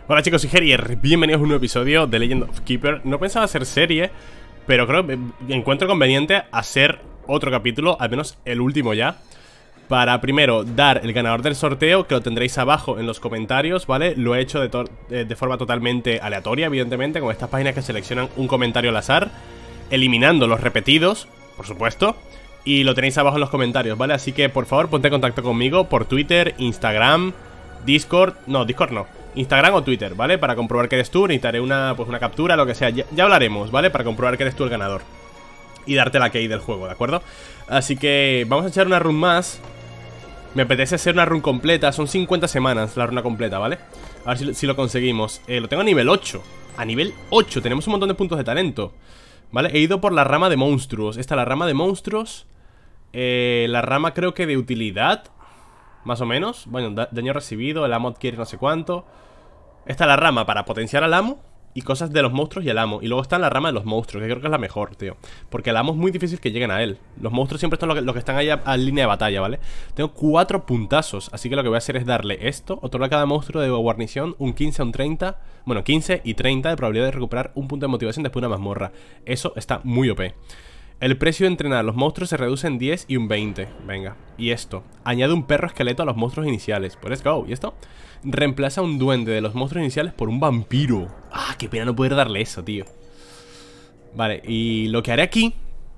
Hola chicos, soy Gerier, bienvenidos a un nuevo episodio de Legend of Keeper. No pensaba hacer serie, pero creo que encuentro conveniente hacer otro capítulo, al menos el último ya, para primero dar el ganador del sorteo, que lo tendréis abajo en los comentarios, ¿vale? Lo he hecho de forma totalmente aleatoria, evidentemente, con estas páginas que seleccionan un comentario al azar, eliminando los repetidos, por supuesto, y lo tenéis abajo en los comentarios, ¿vale? Así que por favor ponte en contacto conmigo por Twitter, Instagram, Discord no, Instagram o Twitter, ¿vale? Para comprobar que eres tú, necesitaré una captura, lo que sea. Ya hablaremos, ¿vale? Para comprobar que eres tú el ganador y darte la key del juego, ¿de acuerdo? Así que vamos a echar una run más. Me apetece hacer una run completa. Son 50 semanas la runa completa, ¿vale? A ver si lo conseguimos. Lo tengo a nivel 8. A nivel 8, tenemos un montón de puntos de talento, ¿vale? He ido por la rama de monstruos. Esta es la rama de monstruos. La rama creo que de utilidad, más o menos. Bueno, daño recibido, el amo adquiere no sé cuánto. Esta es la rama para potenciar al amo y cosas de los monstruos y el amo. Y luego está la rama de los monstruos, que creo que es la mejor, tío. Porque el amo es muy difícil que lleguen a él. Los monstruos siempre son los que están ahí a línea de batalla, ¿vale? Tengo 4 puntazos, así que lo que voy a hacer es darle esto. Otorga a cada monstruo de guarnición un 15 a un 30. Bueno, 15 y 30 de probabilidad de recuperar un punto de motivación después de una mazmorra. Eso está muy OP. El precio de entrenar a los monstruos se reduce en 10 y un 20. Venga. Y esto. Añade un perro esqueleto a los monstruos iniciales. Pues let's go. ¿Y esto? Reemplaza un duende de los monstruos iniciales por un vampiro. Ah, qué pena no poder darle eso, tío. Vale, y lo que haré aquí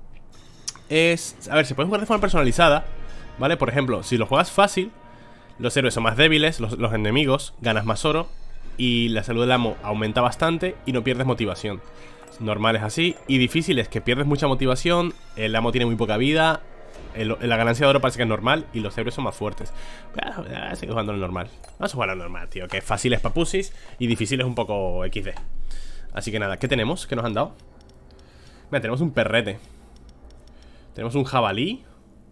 es... A ver, se puede jugar de forma personalizada, ¿vale? Por ejemplo, si lo juegas fácil, los héroes son más débiles, los enemigos, ganas más oro y la salud del amo aumenta bastante y no pierdes motivación. Normal es así. Y difícil es que pierdes mucha motivación, el amo tiene muy poca vida, la ganancia de oro parece que es normal y los héroes son más fuertes. Bueno, sigo jugando lo normal. Vamos a jugar lo normal, tío, que fácil es papusis y difícil es un poco XD. Así que nada, ¿qué tenemos? ¿Qué nos han dado? Mira, tenemos un perrete. Tenemos un jabalí.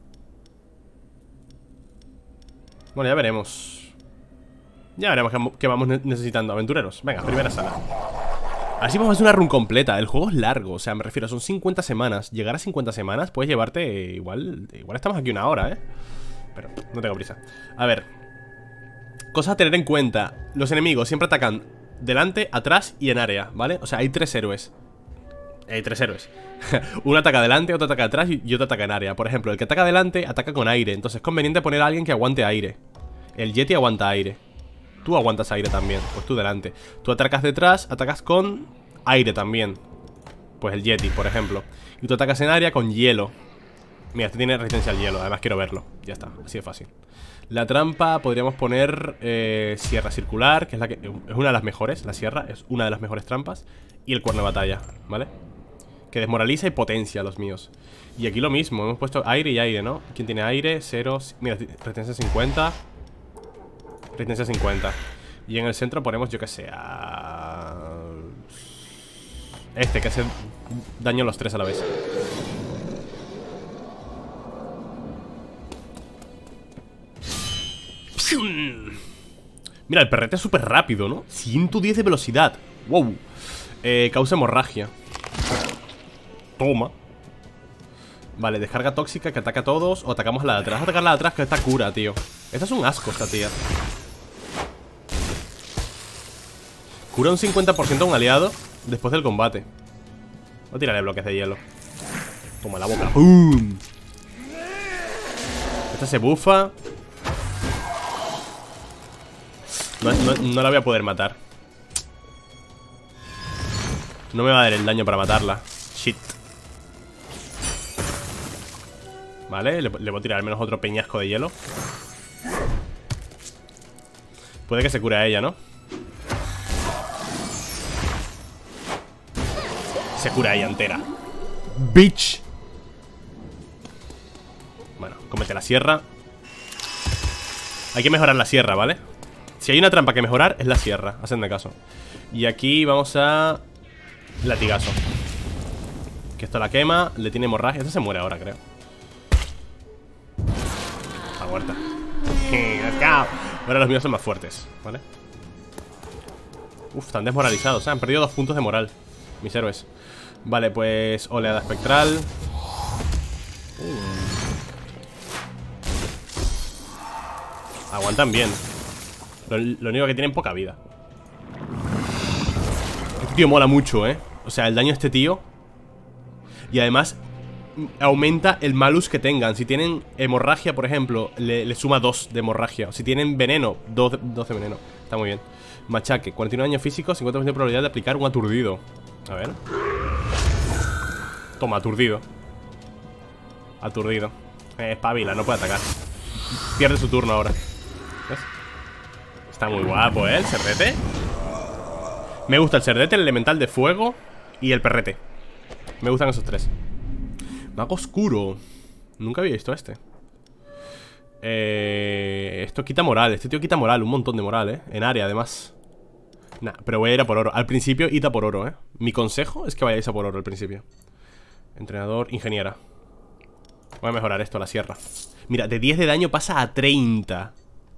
Bueno, ya veremos. Ya veremos qué vamos necesitando. Aventureros, venga, primera sala. Así vamos a hacer una run completa. El juego es largo, o sea, me refiero, son 50 semanas. Llegar a 50 semanas puedes llevarte igual estamos aquí una hora, pero no tengo prisa. A ver, cosas a tener en cuenta. Los enemigos siempre atacan delante, atrás y en área, ¿vale? O sea, hay 3 héroes. Hay 3 héroes. Uno ataca delante, otro ataca atrás y otro ataca en área. Por ejemplo, el que ataca delante ataca con aire. Entonces es conveniente poner a alguien que aguante aire. El Yeti aguanta aire. Tú aguantas aire también, pues tú delante. Tú atacas detrás, atacas con aire también. Pues el Yeti, por ejemplo. Y tú atacas en área con hielo. Mira, este tiene resistencia al hielo, además quiero verlo. Ya está, así de fácil. La trampa podríamos poner sierra circular, que es es una de las mejores. La sierra es una de las mejores trampas. Y el cuerno de batalla, ¿vale? Que desmoraliza y potencia a los míos. Y aquí lo mismo, hemos puesto aire y aire, ¿no? ¿Quién tiene aire? 0, mira, resistencia 50. Resistencia 50. Y en el centro ponemos, yo que sé, este, que hace daño a los 3 a la vez. Mira, el perrete es súper rápido, ¿no? 110 de velocidad. Wow. Causa hemorragia. Toma. Vale, descarga tóxica que ataca a todos. O atacamos a la de atrás. Atacar a la de atrás que esta cura, tío. Esta es un asco, esta tía. Cura un 50% a un aliado después del combate. Voy a tirarle bloques de hielo. Toma la boca. ¡Pum! Esta se bufa. No la voy a poder matar. No me va a dar el daño para matarla. Shit. Vale, le voy a tirar al menos otro peñasco de hielo. Puede que se cure a ella, ¿no? Se cura ella entera. Bitch. Bueno, cómete la sierra. Hay que mejorar la sierra, ¿vale? Si hay una trampa que mejorar, es la sierra. Hacedme caso. Y aquí vamos a... latigazo. Que esto la quema. Le tiene hemorragia. Esta se muere ahora, creo. Está muerta. Ahora los míos son más fuertes, ¿vale? Uf, están desmoralizados. Han perdido 2 puntos de moral mis héroes. Vale, pues oleada espectral. Aguantan bien. Lo único que tienen poca vida. tío mola mucho, o sea, el daño de este tío. Y además aumenta el malus que tengan. Si tienen hemorragia, por ejemplo, le suma 2 de hemorragia. Si tienen veneno, 2 de veneno. Está muy bien. Machaque, 49 daño físico, 50% de probabilidad de aplicar un aturdido. A ver. Toma, aturdido. Aturdido. Espabila, no puede atacar. Pierde su turno ahora. ¿Ves? Está muy guapo, el cerdete. Me gusta el cerdete, el elemental de fuego y el perrete. Me gustan esos 3. Mago oscuro. Nunca había visto este. Esto quita moral. Este tío quita moral, un montón de moral, en área además. Nah, pero voy a ir a por oro. Al principio, id a por oro, Mi consejo es que vayáis a por oro al principio. Entrenador, ingeniera. Voy a mejorar esto, la sierra. Mira, de 10 de daño pasa a 30.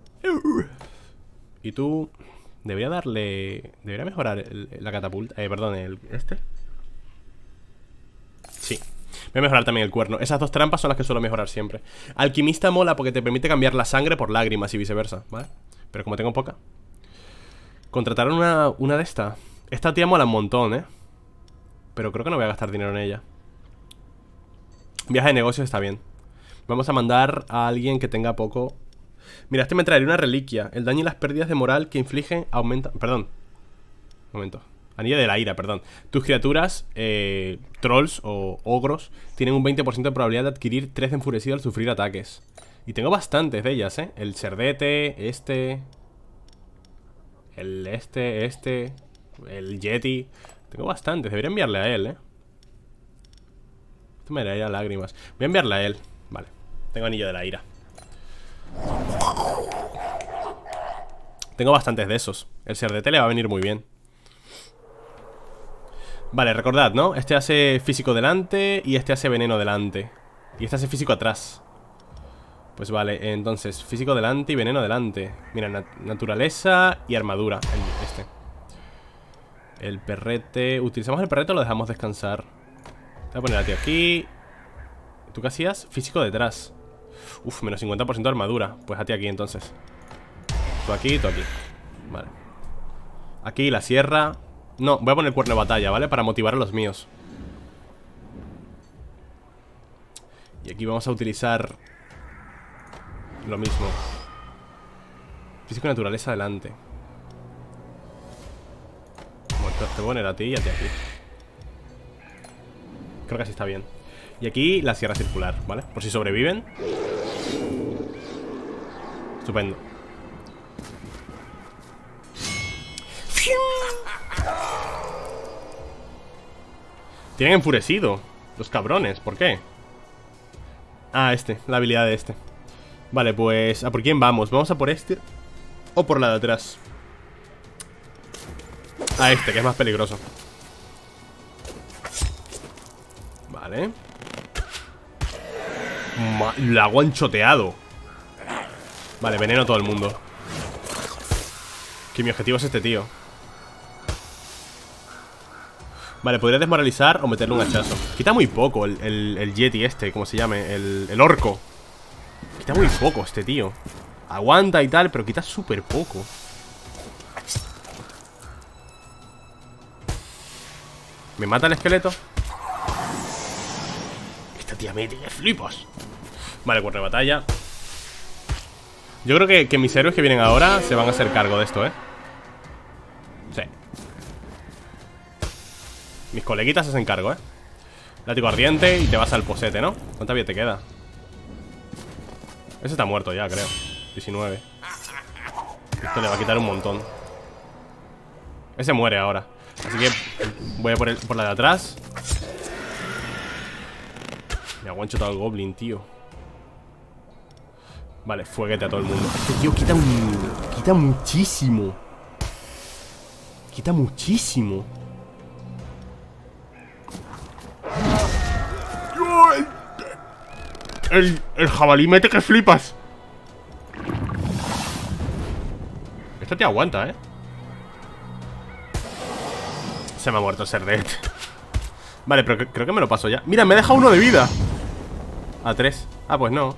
Y tú... Debería darle... Debería mejorar la catapulta. Perdón, este. Sí. Voy a mejorar también el cuerno. Esas 2 trampas son las que suelo mejorar siempre. Alquimista mola porque te permite cambiar la sangre por lágrimas y viceversa, ¿vale? Pero como tengo poca. Contrataron una de estas. Esta tía mola un montón, pero creo que no voy a gastar dinero en ella. Viaje de negocios está bien. Vamos a mandar a alguien que tenga poco. Mira, este me traería una reliquia. El daño y las pérdidas de moral que infligen aumenta... Perdón. Un momento. Anillo de la ira, perdón. Tus criaturas, trolls o ogros, tienen un 20% de probabilidad de adquirir 3 de enfurecido al sufrir ataques. Y tengo bastantes de ellas, El cerdete, el yeti. Tengo bastantes, debería enviarle a él, Esto me daría lágrimas. Voy a enviarle a él, vale. Tengo anillo de la ira. Tengo bastantes de esos. El cerdete le va a venir muy bien. Vale, recordad, ¿no? Este hace físico delante y este hace veneno delante. Y este hace físico atrás. Pues vale, entonces físico delante y veneno delante. Mira, naturaleza y armadura. El perrete. ¿Utilizamos el perrete o lo dejamos descansar? Voy a poner a ti aquí. ¿Tú qué hacías? Físico detrás. Uf, menos 50% de armadura. Pues a ti aquí entonces. Tú aquí y tú aquí. Vale. Aquí la sierra. No, voy a poner cuerno de batalla, ¿vale? Para motivar a los míos. Y aquí vamos a utilizar lo mismo. Físico y naturaleza adelante. Bueno, te voy a poner a ti y a ti aquí. Creo que así está bien. Y aquí la sierra circular, ¿vale? Por si sobreviven. Estupendo. Tienen enfurecido los cabrones, ¿por qué? Ah, la habilidad de este. Vale, pues ¿a por quién vamos? ¿Vamos a por este o por la de atrás? A que es más peligroso. Vale. La ha guanchoteado. Vale, veneno a todo el mundo. Que mi objetivo es este tío. Vale, podría desmoralizar o meterle un hachazo. Quita muy poco el yeti ¿cómo se llame? El orco. Quita muy poco este tío. Aguanta y tal, pero quita súper poco. ¿Me mata el esqueleto? Esta tía me tiene flipas. Vale, cuerno de batalla. Yo creo que mis héroes que vienen ahora se van a hacer cargo de esto, Sí. Mis coleguitas se hacen cargo, Látigo ardiente y te vas al posete, ¿no? ¿Cuánta vida te queda? Ese está muerto ya, creo. 19. Esto le va a quitar un montón. Ese muere ahora. Así que voy a por la de atrás. Me aguancho todo el goblin, tío. Vale, fueguete a todo el mundo. Este tío quita muchísimo. Quita muchísimo. El jabalí mete que flipas. Esta te aguanta, Se me ha muerto el cerdete. Vale, pero creo que me lo paso ya. Mira, me deja 1 de vida. A 3. Ah, pues no.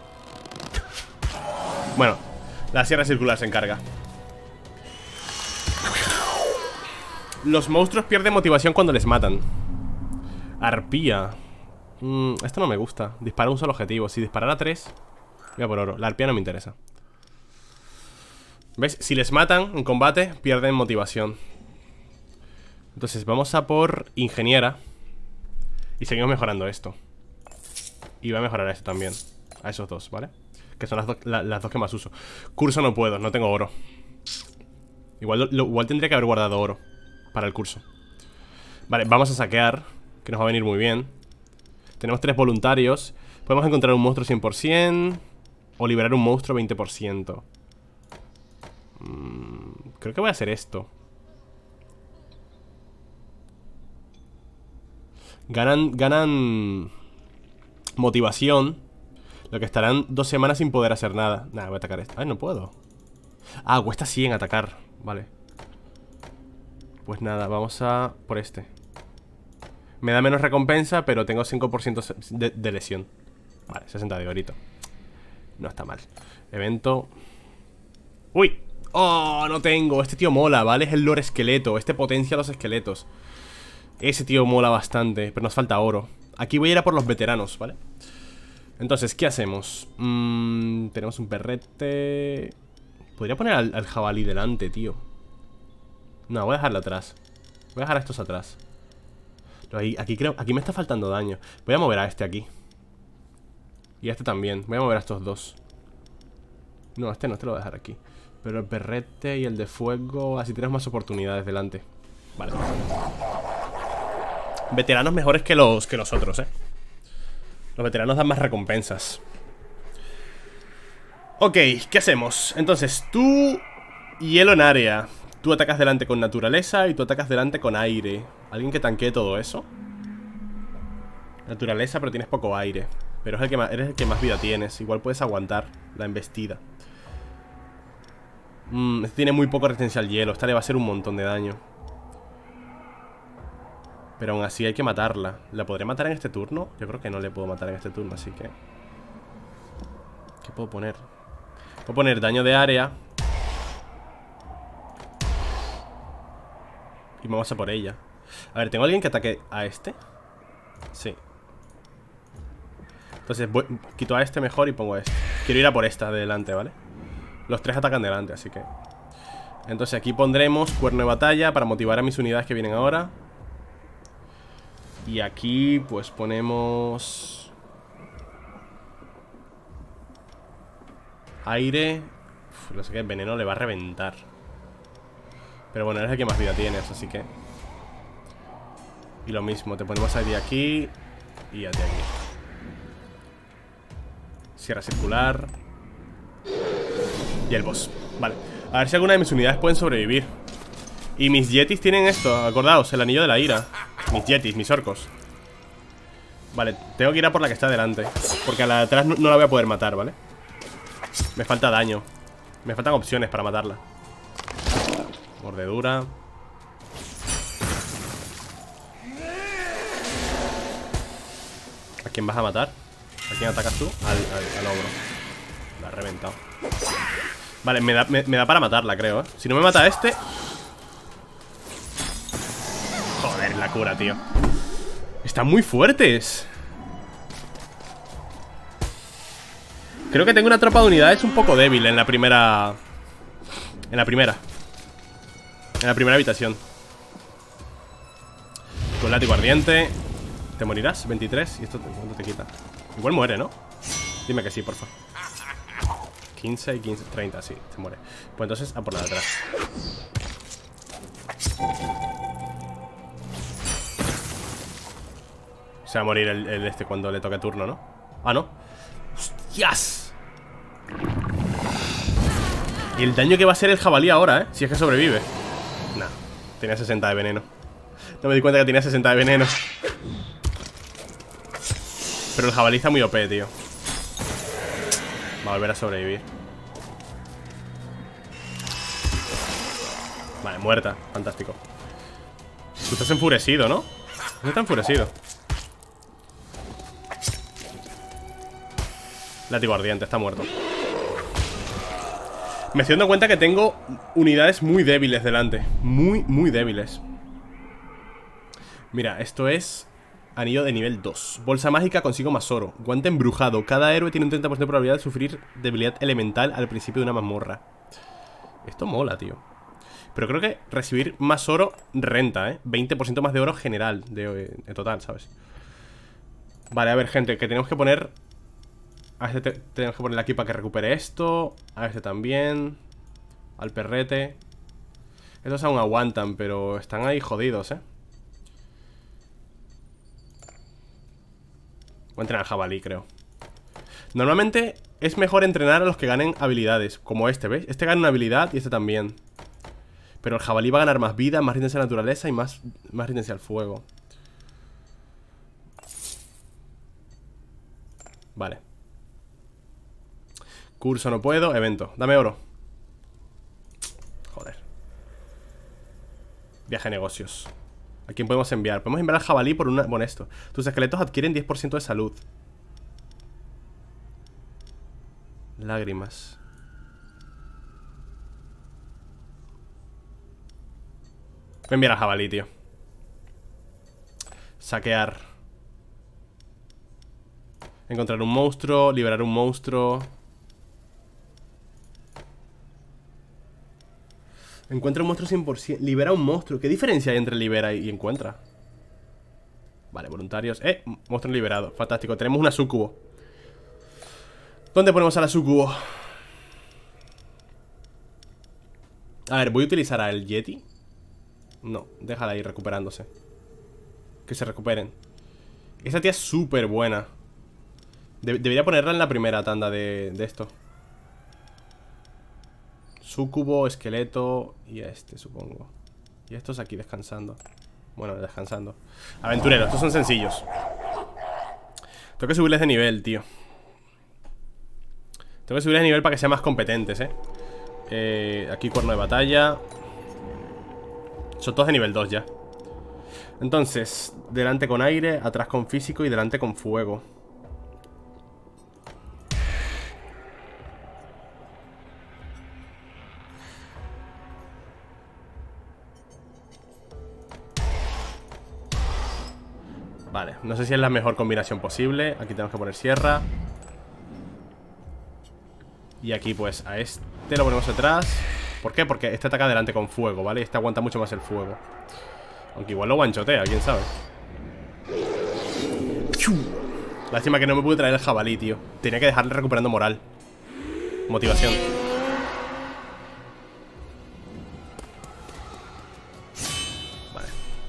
Bueno, la sierra circular se encarga. Los monstruos pierden motivación cuando les matan. Arpía. Esto no me gusta. Dispara un solo objetivo. Si disparara 3, voy a por oro. La arpía no me interesa. ¿Ves? Si les matan en combate, pierden motivación. Entonces vamos a por ingeniera. Y seguimos mejorando esto. Y voy a mejorar esto también. A esos dos, ¿vale? Que son las dos que más uso. Curso no puedo, no tengo oro. Igual tendría que haber guardado oro para el curso. Vale, vamos a saquear, que nos va a venir muy bien. Tenemos 3 voluntarios. Podemos encontrar un monstruo 100% o liberar un monstruo 20%. Creo que voy a hacer esto. Ganan motivación. Lo que estarán 2 semanas sin poder hacer nada. Nada, voy a atacar esto. Ay, no puedo. Ah, cuesta 100 atacar. Vale. Pues nada, vamos a por este. Me da menos recompensa, pero tengo 5% de lesión. Vale, 60 de orito. No está mal. Evento. ¡Uy! ¡Oh! No tengo. Este tío mola, ¿vale? Es el Lord Esqueleto. Este potencia los esqueletos. Ese tío mola bastante, pero nos falta oro. Aquí voy a ir a por los veteranos, ¿vale? Entonces, ¿qué hacemos? Tenemos un perrete. Podría poner al jabalí delante, tío. No, voy a dejarlo atrás. Voy a dejar a estos atrás. Aquí me está faltando daño. Voy a mover a este aquí. Y a este también. Voy a mover a estos dos. No, este no, este lo voy a dejar aquí. Pero el perrete y el de fuego, así tenemos más oportunidades delante. Vale. Veteranos mejores que los otros, ¿eh? Los veteranos dan más recompensas. Ok, ¿qué hacemos? Entonces, tú... hielo en área. Tú atacas delante con naturaleza y tú atacas delante con aire. ¿Alguien que tanquee todo eso? Naturaleza, pero tienes poco aire. Pero eres el que más vida tienes. Igual puedes aguantar la embestida. Este tiene muy poco resistencia al hielo. Esta le va a hacer un montón de daño. Pero aún así hay que matarla. ¿La podré matar en este turno? Yo creo que no le puedo matar en este turno, así que... ¿qué puedo poner? Puedo poner daño de área. Y vamos a por ella. A ver, ¿tengo alguien que ataque a este? Sí. Entonces quito a este mejor y pongo a este. Quiero ir a por esta de delante, ¿vale? Los 3 atacan delante, así que... entonces aquí pondremos cuerno de batalla para motivar a mis unidades que vienen ahora. Y aquí pues ponemos... aire. No sé qué, el veneno le va a reventar. Pero bueno, eres el que más vida tienes, así que... y lo mismo, te ponemos aire aquí y a ti aquí. Sierra circular. Y el boss. Vale, a ver si alguna de mis unidades pueden sobrevivir. Y mis yetis tienen esto, acordaos, el anillo de la ira. Mis yetis, mis orcos. Vale, tengo que ir a por la que está delante, porque a la de atrás no la voy a poder matar, ¿vale? Me falta daño. Me faltan opciones para matarla. Mordedura. ¿A quién vas a matar? ¿A quién atacas tú? Al ogro. La ha reventado. Vale, me da para matarla, creo, ¿eh? Si no me mata este... joder, la cura, tío. Están muy fuertes. Creo que tengo una tropa de unidades un poco débil en la primera... en la primera habitación. Con látigo ardiente. ¿Te morirás? 23. ¿Y esto cuánto te quita? Igual muere, ¿no? Dime que sí, porfa. 15 y 15, 30, sí, se muere. Pues entonces a por la de atrás. Se va a morir el este cuando le toque turno, ¿no? Ah, no. ¡Hostias! Y el daño que va a hacer el jabalí ahora, ¿eh? Si es que sobrevive. Nah, tenía 60 de veneno. No me di cuenta que tenía 60 de veneno. Pero el jabalí está muy OP, tío. Va a volver a sobrevivir. Vale, muerta, fantástico. Tú estás enfurecido, ¿no? No está enfurecido. Látigo ardiente, está muerto. Me estoy dando cuenta que tengo unidades muy débiles delante. Muy, muy débiles. Mira, esto es anillo de nivel 2. Bolsa mágica, consigo más oro. Guante embrujado. Cada héroe tiene un 30% de probabilidad de sufrir debilidad elemental al principio de una mazmorra. Esto mola, tío. Pero creo que recibir más oro renta, 20% más de oro general de total, ¿sabes? Vale, a ver, gente, que tenemos que poner... A este tenemos que ponerle aquí para que recupere esto. A este también. Al perrete. Estos aún aguantan, pero están ahí jodidos, Voy a entrenar al jabalí, creo. Normalmente es mejor entrenar a los que ganen habilidades, como este, ¿veis? Este gana una habilidad y este también. Pero el jabalí va a ganar más vida, más resistencia a la naturaleza y más resistencia al fuego. Vale. Curso no puedo, evento. Dame oro. Joder. Viaje de negocios. ¿A quién podemos enviar? Podemos enviar al jabalí por una... Bueno, esto. Tus esqueletos adquieren 10% de salud. Lágrimas. Voy a enviar al jabalí, tío. Saquear. Encontrar un monstruo. Liberar un monstruo. Encuentra un monstruo 100%. Libera un monstruo. ¿Qué diferencia hay entre libera y encuentra? Vale, voluntarios. Monstruo liberado. Fantástico. Tenemos una sucubo. ¿Dónde ponemos a la sucubo? A ver, voy a utilizar al Yeti. No, déjala ahí recuperándose. Que se recuperen. Esa tía es súper buena. Debería ponerla en la primera tanda de esto. Sucubo, esqueleto y este, supongo. Y estos aquí descansando. Bueno, descansando. Aventureros, estos son sencillos. Tengo que subirles de nivel, tío. Tengo que subirles de nivel para que sean más competentes, aquí cuerno de batalla. Son todos de nivel 2 ya. Entonces, delante con aire, atrás con físico y delante con fuego. Vale, no sé si es la mejor combinación posible. Aquí tenemos que poner sierra. Y aquí pues a este lo ponemos detrás. ¿Por qué? Porque este ataca delante con fuego, ¿vale? Este aguanta mucho más el fuego. Aunque igual lo guanchotea, quién sabe. Lástima que no me pude traer el jabalí, tío. Tenía que dejarle recuperando moral. Motivación. Vale.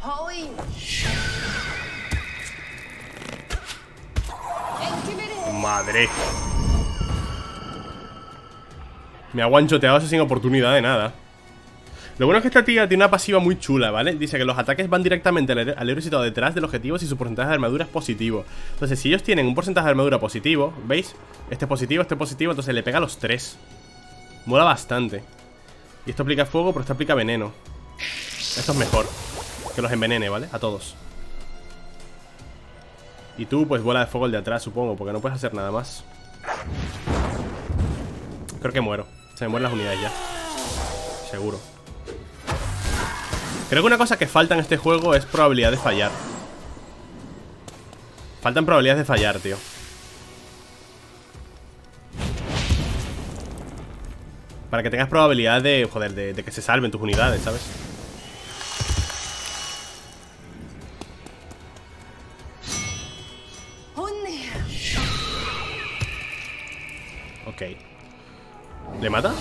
Madre. Me ha guanchoteado eso sin oportunidad de nada. Lo bueno es que esta tía tiene una pasiva muy chula, ¿vale? Dice que los ataques van directamente al héroe situado detrás de los objetivos y su porcentaje de armadura es positivo. Entonces, si ellos tienen un porcentaje de armadura positivo, ¿veis? Este es positivo, entonces le pega a los tres. Mola bastante. Y esto aplica fuego, pero esto aplica veneno. Esto es mejor. Que los envenene, ¿vale? A todos. Y tú, pues bola de fuego el de atrás, supongo, porque no puedes hacer nada más. Creo que muero. Se me mueren las unidades ya. Seguro. Creo que una cosa que falta en este juego es probabilidad de fallar. Faltan probabilidades de fallar, tío. Para que tengas probabilidad de, joder, de que se salven tus unidades, ¿sabes? Ok. ¿Le mata?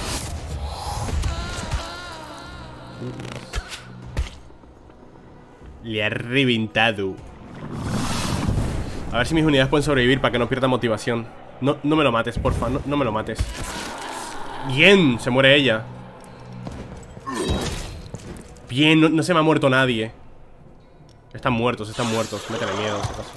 Le ha reventado. A ver si mis unidades pueden sobrevivir para que no pierda motivación. No me lo mates, porfa, no me lo mates. Bien, se muere ella. Bien, no se me ha muerto nadie. Están muertos, métele miedo, si acaso.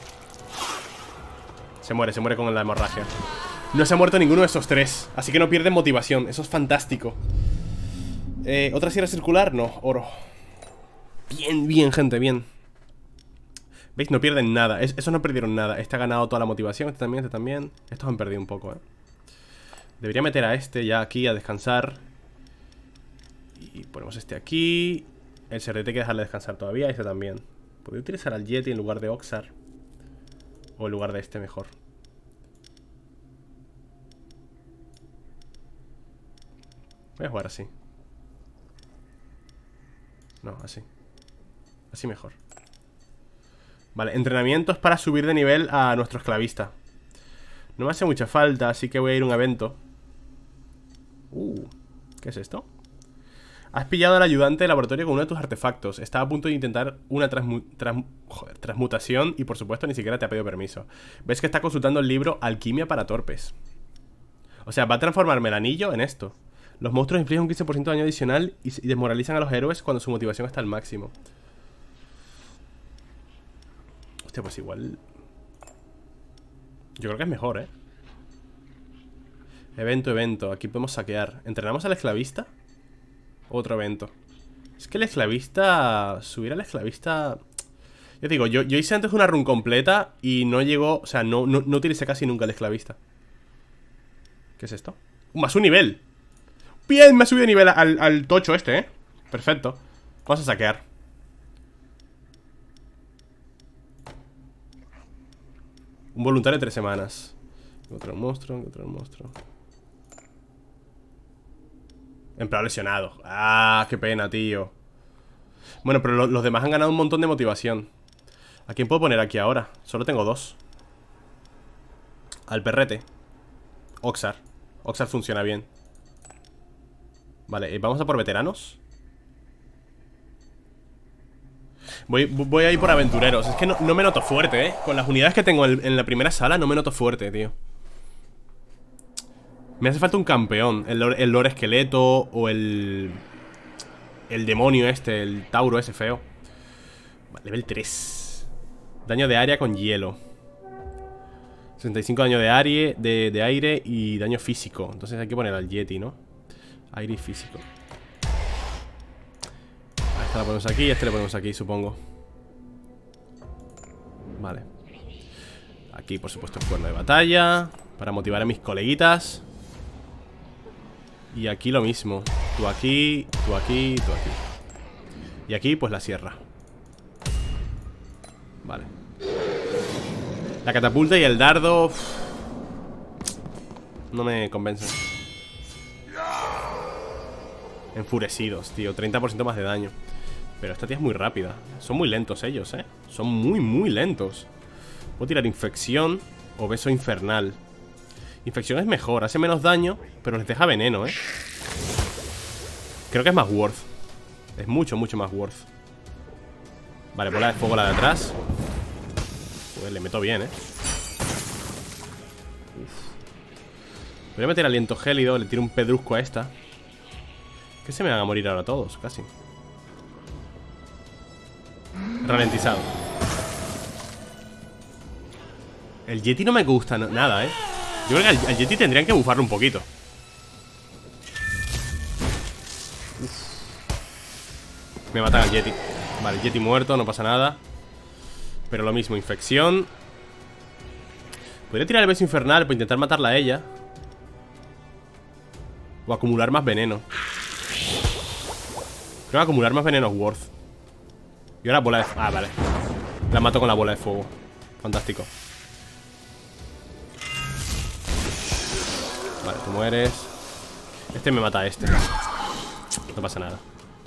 Se muere con la hemorragia. No se ha muerto ninguno de estos tres, así que no pierden motivación. Eso es fantástico. ¿Otra sierra circular? No, oro. Bien, gente, bien. ¿Veis? No pierden nada. Esos no perdieron nada. Este ha ganado toda la motivación, este también. Estos han perdido un poco, Debería meter a este ya aquí a descansar. Y ponemos este aquí. El cerdete hay que dejarle descansar todavía, este también. Podría utilizar al Yeti en lugar de Oxar. O en lugar de este mejor. Voy a jugar así. No, así. Así mejor. Vale, entrenamientos para subir de nivel a nuestro esclavista. No me hace mucha falta, así que voy a ir a un evento. ¿Qué es esto? Has pillado al ayudante de laboratorio con uno de tus artefactos. Estaba a punto de intentar una transmutación y por supuesto ni siquiera te ha pedido permiso. Ves que está consultando el libro Alquimia para torpes. O sea, va a transformarme el anillo en esto. Los monstruos infligen un 15% de daño adicional y desmoralizan a los héroes cuando su motivación está al máximo. Hostia, pues igual... Yo creo que es mejor, ¿eh? Evento. Aquí podemos saquear. ¿Entrenamos al esclavista? Otro evento. Es que el esclavista... Subir al esclavista... Yo digo, yo hice antes una run completa y no llegó... O sea, no utilicé casi nunca el esclavista. ¿Qué es esto? ¡Más un nivel! Bien, me ha subido de nivel al tocho este, ¿eh? Perfecto. Vamos a saquear. Un voluntario de 3 semanas. Otro monstruo. Empleado lesionado. Ah, qué pena, tío. Bueno, pero los demás han ganado un montón de motivación. ¿A quién puedo poner aquí ahora? Solo tengo 2. Al perrete. Oxar. Oxar funciona bien. Vale, vamos a por veteranos. Voy a ir por aventureros. Es que no me noto fuerte, ¿eh? Con las unidades que tengo en la primera sala no me noto fuerte, tío. Me hace falta un campeón. El Lord Esqueleto o el demonio este, el Tauro ese feo. Vale, level 3. Daño de área con hielo. 65 daño de aire y daño físico. Entonces hay que poner al Yeti, ¿no? Aire y físico. Esta la ponemos aquí, este le ponemos aquí, supongo. Vale. Aquí, por supuesto, el cuerno de batalla para motivar a mis coleguitas. Y aquí lo mismo. Tú aquí, tú aquí, tú aquí. Y aquí, pues la sierra. Vale. La catapulta y el dardo no me convencen. Enfurecidos, tío, 30% más de daño. Pero esta tía es muy rápida. Son muy lentos ellos, son muy lentos. Puedo tirar infección o beso infernal. Infección es mejor, hace menos daño, pero les deja veneno, Creo que es más worth. Es mucho más worth. Vale, bola de fuego la de atrás. Pues le meto bien, Uf. Voy a meter aliento gélido, le tiro un pedrusco a esta. Que se me van a morir ahora todos, casi. Ralentizado. El Yeti no me gusta nada, Yo creo que al Yeti tendrían que bufarlo un poquito. Me matan al Yeti. Vale, Yeti muerto, no pasa nada. Pero lo mismo, infección. Podría tirar el beso infernal para intentar matarla a ella. O acumular más veneno. Creo que acumular más veneno es worth. Y ahora bola de... Ah, vale. La mato con la bola de fuego. Fantástico. Vale, tú mueres. Este me mata a este. No pasa nada.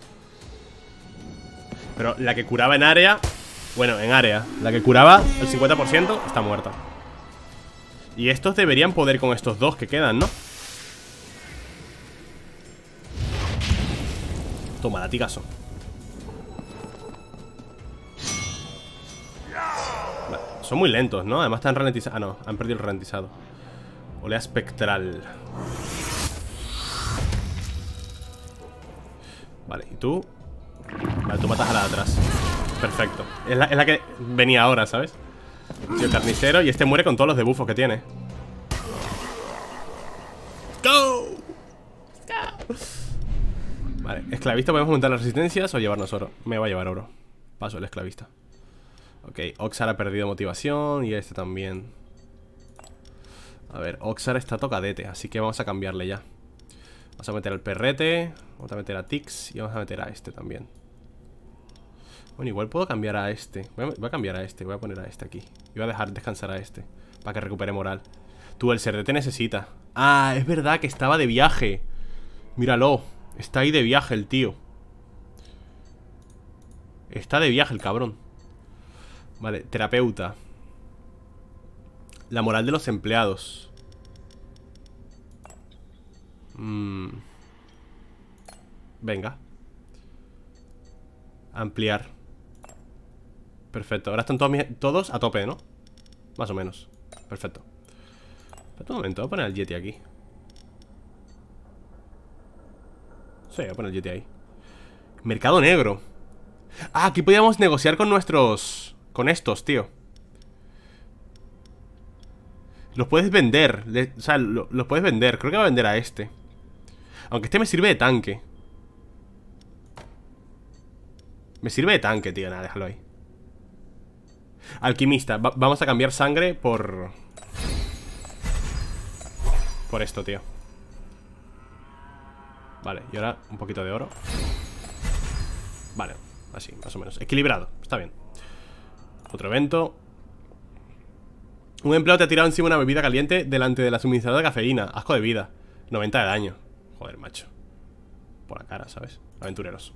Pero la que curaba en área... Bueno, en área. La que curaba el 50% está muerta. Y estos deberían poder con estos dos que quedan, ¿no? Toma, latigazo. Vale, son muy lentos, ¿no? Además están ralentizados. Ah, no, han perdido el ralentizado. Olea espectral. Vale, ¿y tú? Vale, tú matas a la de atrás. Perfecto. Es la que venía ahora, ¿sabes? Tío carnicero. Y este muere con todos los debuffos que tiene. ¡Go! ¡Go! Vale, esclavista, ¿podemos aumentar las resistencias o llevarnos oro? Me va a llevar oro. Paso el esclavista. Ok, Oxar ha perdido motivación y este también. A ver, Oxar está tocadete, así que vamos a cambiarle ya. Vamos a meter al perrete, vamos a meter a Tix y vamos a meter a este también. Bueno, igual puedo cambiar a este. Voy a cambiar a este, voy a poner a este aquí. Y voy a dejar descansar a este para que recupere moral. Tú, el cerdete necesita. Ah, es verdad que estaba de viaje. Míralo, está ahí de viaje el tío. Está de viaje el cabrón. Vale, terapeuta. La moral de los empleados. Venga. Ampliar. Perfecto, ahora están todos a tope, ¿no? Más o menos. Perfecto. Espera un momento, voy a poner el Yeti aquí. Sí, voy a poner el Yeti ahí. Mercado negro. Ah, aquí podíamos negociar con nuestros... Con estos, tío. Los puedes vender. O sea, los puedes vender. Creo que va a vender a este. Aunque este me sirve de tanque. Me sirve de tanque, tío. Nada, déjalo ahí. Alquimista. Vamos a cambiar sangre por esto, tío. Vale, y ahora un poquito de oro. Vale, así, más o menos. Equilibrado, está bien. Otro evento. Un empleado te ha tirado encima una bebida caliente delante de la suministradora de cafeína. Asco de vida. 90 de daño. Joder, macho. Por la cara, ¿sabes? Aventureros.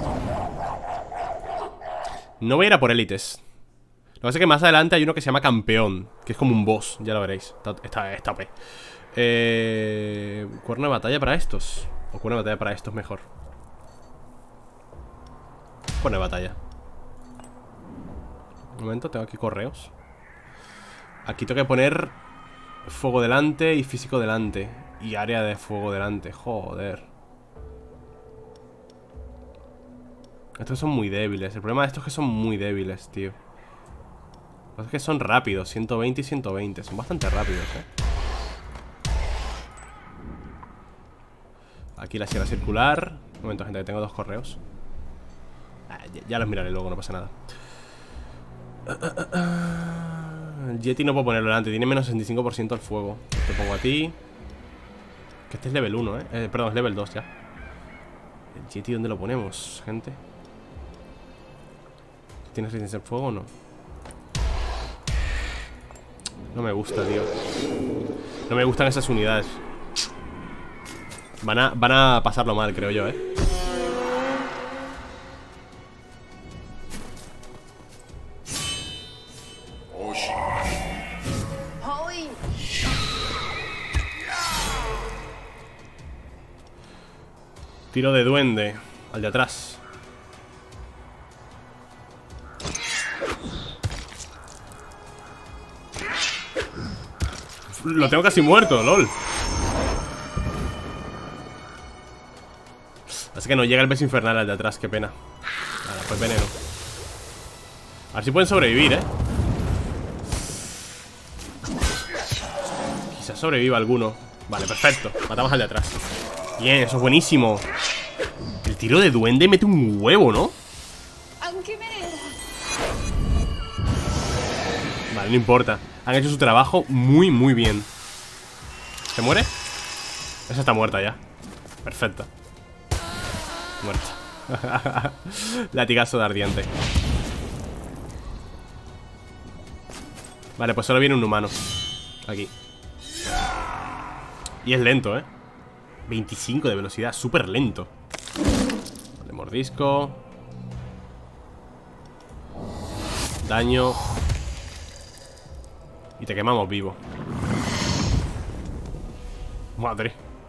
No voy a ir a por élites. Lo que pasa es que más adelante hay uno que se llama campeón, que es como un boss, ya lo veréis. Está OP. Cuerno de batalla para estos. O cuerno de batalla para estos mejor. Cuerno de batalla. Un momento, tengo aquí correos. Aquí tengo que poner fuego delante y físico delante. Y área de fuego delante, joder. Estos son muy débiles. El problema de estos es que son muy débiles, tío. Lo que pasa es que son rápidos, 120 y 120. Son bastante rápidos, Aquí la sierra circular. Un momento, gente, que tengo 2 correos. Ya los miraré luego, no pasa nada. El Yeti no puedo ponerlo delante, tiene menos 65% al fuego. Te pongo a ti. Que este es level 1, perdón, es level 2 ya. El Yeti, ¿dónde lo ponemos, gente? ¿Tienes resistencia al fuego o no? No me gusta, tío. No me gustan esas unidades. Van a pasarlo mal, creo yo, Tiro de duende. Al de atrás. Lo tengo casi muerto, lol. Así que no llega el beso infernal al de atrás, qué pena. Nada, pues veneno. A ver si pueden sobrevivir, Quizás sobreviva alguno. Vale, perfecto, matamos al de atrás. Bien, eso es buenísimo. El tiro de duende mete un huevo, ¿no? Vale, no importa. Han hecho su trabajo muy, muy bien. ¿Se muere? Esa está muerta ya. Perfecto. Muerta. Latigazo de ardiente. Vale, pues solo viene un humano. Aquí. Y es lento, 25 de velocidad, súper lento. Vale, mordisco. Daño. Y te quemamos vivo. Madre.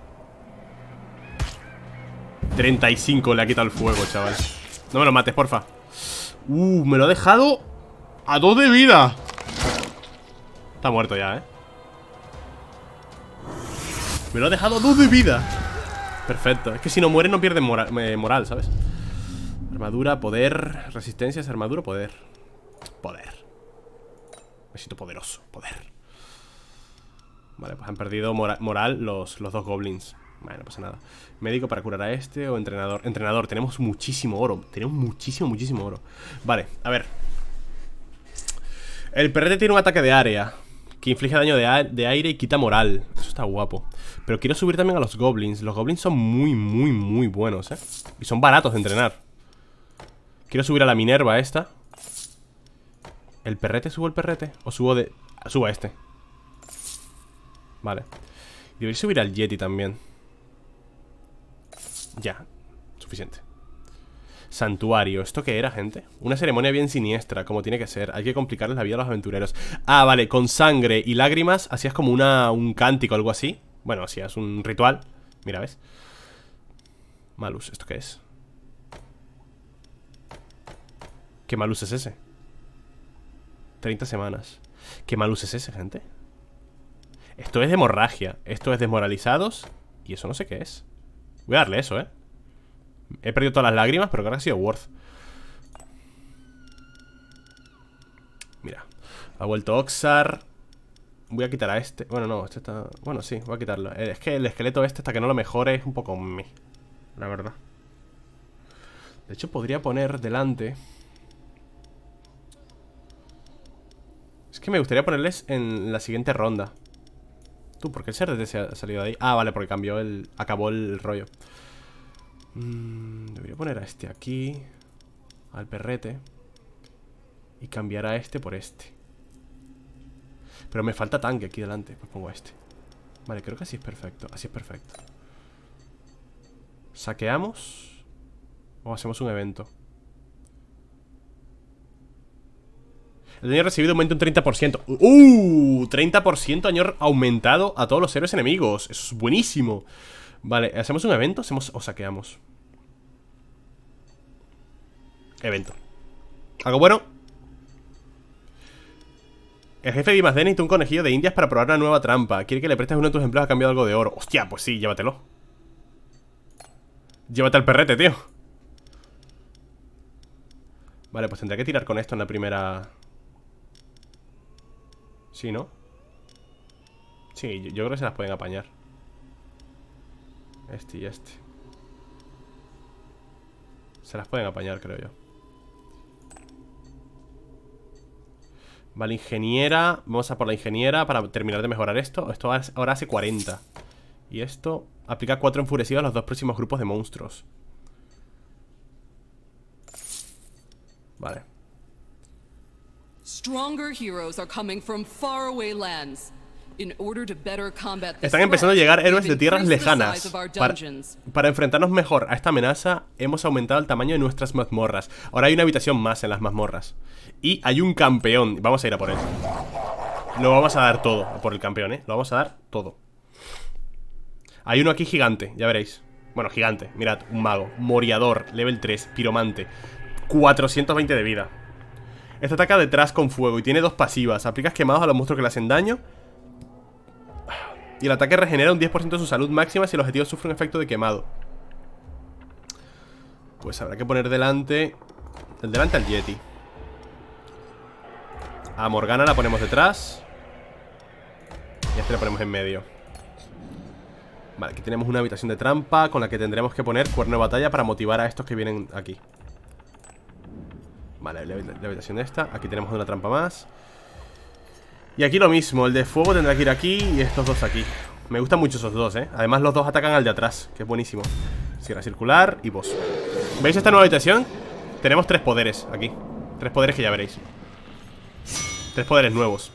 35 le ha quitado el fuego, chaval. No me lo mates, porfa. Me lo ha dejado a 2 de vida. Está muerto ya, Me lo ha dejado a 2 de vida. Perfecto, es que si no muere no pierde moral, ¿sabes? Armadura, poder. Resistencias, armadura, poder. Poder. Me siento poderoso, poder. Vale, pues han perdido moral los 2 goblins. Vale, no pasa nada. Médico para curar a este o entrenador. Entrenador, tenemos muchísimo oro. Tenemos muchísimo oro. Vale, a ver. El perrete tiene un ataque de área que inflige daño de aire y quita moral. Eso está guapo. Pero quiero subir también a los goblins. Los goblins son muy buenos, Y son baratos de entrenar. Quiero subir a la Minerva esta. ¿El perrete? ¿Subo el perrete? ¿O subo de...? Subo a este. Vale. Debería subir al Yeti también. Ya. Suficiente. Santuario. ¿Esto qué era, gente? Una ceremonia bien siniestra, como tiene que ser. Hay que complicarles la vida a los aventureros. Ah, vale. Con sangre y lágrimas hacías como un cántico o algo así. Bueno, hacías un ritual. Mira, ¿ves? Malus. ¿Esto qué es? ¿Qué malus es ese? 30 semanas. ¿Qué malus es ese, gente? Esto es de hemorragia. Esto es desmoralizados. Y eso no sé qué es. Voy a darle eso, He perdido todas las lágrimas, pero creo que ha sido worth. Mira. Ha vuelto Oxar. Voy a quitar a este. Bueno, no, este está... Bueno, sí, voy a quitarlo. Es que el esqueleto este, hasta que no lo mejore, es un poco meh, la verdad. De hecho, podría poner delante... Es que me gustaría ponerles en la siguiente ronda. Tú, ¿por qué el Cerdete se ha salido de ahí? Ah, vale, porque cambió el... Acabó el rollo. Debería poner a este aquí. Al perrete. Y cambiar a este por este. Pero me falta tanque aquí delante. Pues pongo a este. Vale, creo que así es perfecto. Así es perfecto. ¿Saqueamos? ¿O hacemos un evento? El daño recibido aumenta un 30%. 30% daño aumentado a todos los héroes enemigos. Eso es buenísimo. Vale, ¿hacemos un evento? ¿O saqueamos? Evento. ¿Algo bueno? El jefe de I+D necesita un conejillo de indias para probar una nueva trampa. Quiere que le prestes uno de tus empleados a cambio de algo de oro. Hostia, pues sí, llévatelo. Llévate al perrete, tío. Vale, pues tendré que tirar con esto en la primera... Sí, ¿no? Sí, yo creo que se las pueden apañar. Este y este. Se las pueden apañar, creo yo. Vale, ingeniera. Vamos a por la ingeniera para terminar de mejorar esto. Esto ahora hace 40. Y esto aplica 4 enfurecidos a los 2 próximos grupos de monstruos. Vale. Están empezando a llegar héroes de tierras lejanas. Para enfrentarnos mejor a esta amenaza, hemos aumentado el tamaño de nuestras mazmorras. Ahora hay una habitación más en las mazmorras. Y hay un campeón. Vamos a ir a por él. Lo vamos a dar todo por el campeón, Lo vamos a dar todo. Hay uno aquí gigante, ya veréis. Bueno, gigante, mirad, un mago. Moriador, level 3, piromante. 420 de vida. Este ataca detrás con fuego y tiene 2 pasivas. Aplicas quemados a los monstruos que le hacen daño. Y el ataque regenera un 10% de su salud máxima si el objetivo sufre un efecto de quemado. Pues habrá que poner delante... Delante al Yeti. A Morgana la ponemos detrás. Y a este la ponemos en medio. Vale, aquí tenemos una habitación de trampa con la que tendremos que poner cuerno de batalla para motivar a estos que vienen aquí. Vale, la habitación de esta. Aquí tenemos una trampa más. Y aquí lo mismo, el de fuego tendrá que ir aquí y estos dos aquí. Me gustan mucho esos dos, Además los dos atacan al de atrás, que es buenísimo. Sierra circular y boss. ¿Veis esta nueva habitación? Tenemos 3 poderes aquí. 3 poderes que ya veréis. 3 poderes nuevos.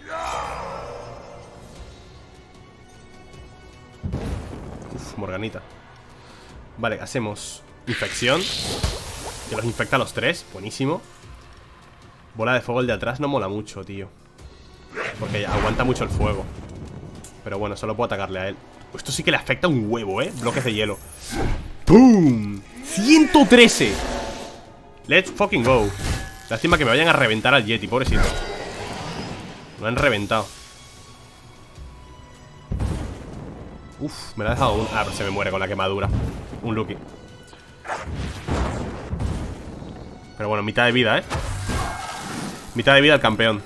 Uf, Morganita. Vale, hacemos infección, que los infecta a los 3, buenísimo. Bola de fuego el de atrás no mola mucho, tío, porque aguanta mucho el fuego. Pero bueno, solo puedo atacarle a él. Esto sí que le afecta un huevo, bloques de hielo. ¡Pum! 113. Let's fucking go. Lástima que me vayan a reventar al Yeti, pobrecito. Me han reventado. Uf, me la ha dejado un... Ah, pero se me muere con la quemadura. Un Lucky. Pero bueno, mitad de vida, mitad de vida al campeón.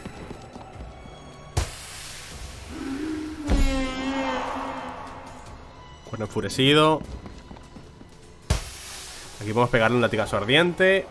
Cuerno enfurecido. Aquí podemos pegarle un latigazo ardiente.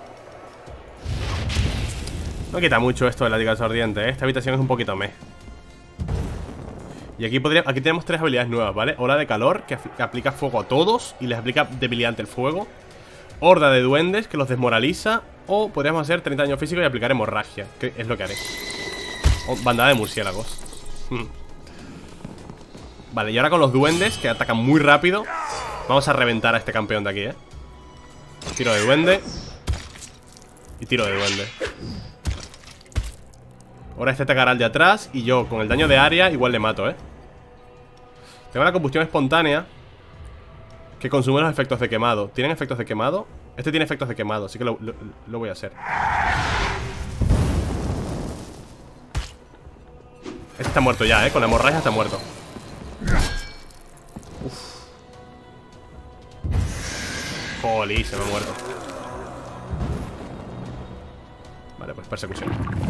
No quita mucho esto del latigazo ardiente, Esta habitación es un poquito meh. Y aquí tenemos 3 habilidades nuevas, ¿vale? Ola de calor, que aplica fuego a todos y les aplica debilidad ante el fuego. Horda de duendes, que los desmoraliza. O podríamos hacer 30 daño físico y aplicar hemorragia, que es lo que haré. O bandada de murciélagos. Vale, y ahora con los duendes, que atacan muy rápido, vamos a reventar a este campeón de aquí, Tiro de duende. Y tiro de duende. Ahora este atacará al de atrás. Y yo con el daño de área igual le mato, Tengo la combustión espontánea, que consume los efectos de quemado. ¿Tienen efectos de quemado? Este tiene efectos de quemado, así que lo voy a hacer. Este está muerto ya, con la hemorragia está muerto. Uf. Jolí, se me ha muerto. Vale, pues persecución.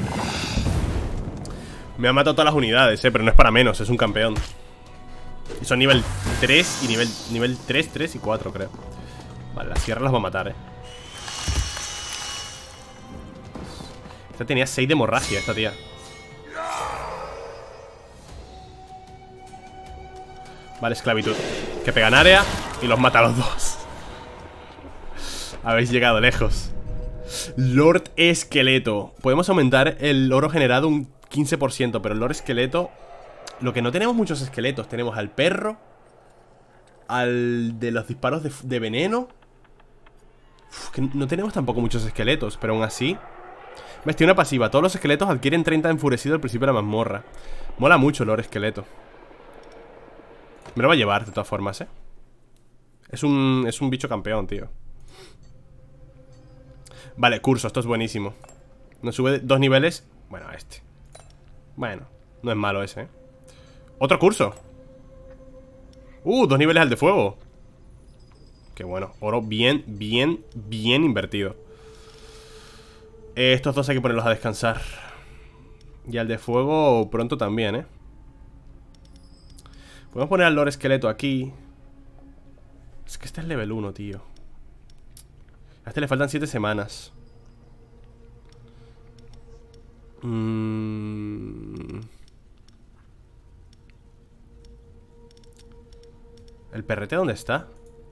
Me ha matado todas las unidades, pero no es para menos, es un campeón. Y son nivel 3 y nivel 3, 3 y 4, creo. Vale, la sierra las va a matar, Esta tenía 6 de hemorragia, esta tía. Vale, esclavitud. Que pegan área y los mata a los dos. Habéis llegado lejos. Lord Esqueleto. Podemos aumentar el oro generado un 15%, pero el Lord Esqueleto... Lo que no tenemos muchos esqueletos. Tenemos al perro, al de los disparos de veneno. Que no tenemos tampoco muchos esqueletos, pero aún así. ¿Ves? Tiene una pasiva. Todos los esqueletos adquieren 30 enfurecido al principio de la mazmorra. Mola mucho el Lord Esqueleto. Me lo va a llevar de todas formas, Es un bicho campeón, tío. Vale, curso, esto es buenísimo. Nos sube 2 niveles. Bueno, Bueno, no es malo ese, Otro curso. 2 niveles al de fuego. Qué bueno, oro bien invertido. Estos dos hay que ponerlos a descansar. Y al de fuego pronto también, Podemos poner al Lord Esqueleto aquí. Es que este es level 1, tío. A este le faltan 7 semanas. ¿El perrete dónde está?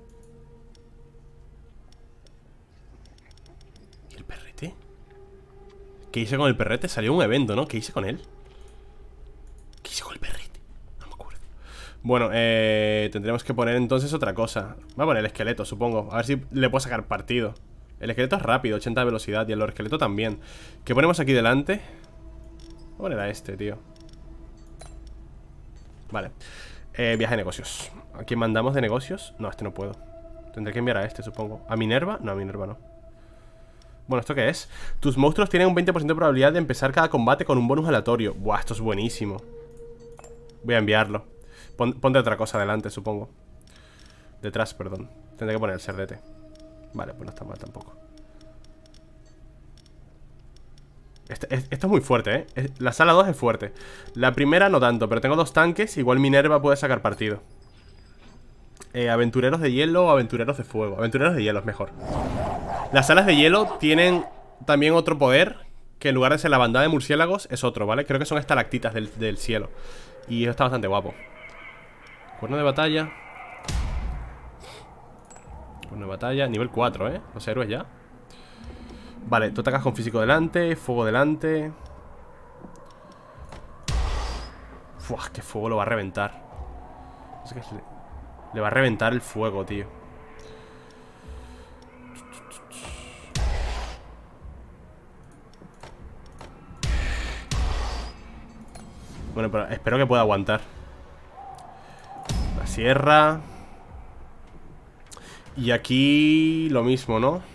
¿Y el perrete? ¿Qué hice con el perrete? Salió un evento, ¿no? ¿Qué hice con él? ¿Qué hice con el perrete? No me acuerdo. Bueno, tendremos que poner entonces otra cosa. Voy a poner el esqueleto, supongo. A ver si le puedo sacar partido. El esqueleto es rápido, 80 de velocidad. Y el esqueleto también. ¿Qué ponemos aquí delante? Voy a poner a este, tío. Vale. Viaje de negocios. ¿A quién mandamos de negocios? No, este no puedo. Tendré que enviar a este, supongo. ¿A Minerva? No, a Minerva no. Bueno, ¿esto qué es? Tus monstruos tienen un 20% de probabilidad de empezar cada combate con un bonus aleatorio. Buah, esto es buenísimo. Voy a enviarlo. Ponte otra cosa adelante, supongo. Detrás, perdón. Tendré que poner el cerdete. Vale, pues no está mal tampoco. Esto es muy fuerte, La sala 2 es fuerte. La primera no tanto, pero tengo 2 tanques. Igual Minerva puede sacar partido. Aventureros de hielo o aventureros de fuego. Aventureros de hielo es mejor. Las salas de hielo tienen también otro poder, que en lugar de ser la bandada de murciélagos es otro, ¿vale? Creo que son estalactitas del cielo. Y eso está bastante guapo. Cuerno de batalla. Cuerno de batalla, nivel 4, Los héroes ya. Vale, tú atacas con físico delante, fuego delante. Fuah, que fuego lo va a reventar. Es que le va a reventar el fuego, tío. Bueno, pero espero que pueda aguantar. La sierra. Y aquí lo mismo, ¿no?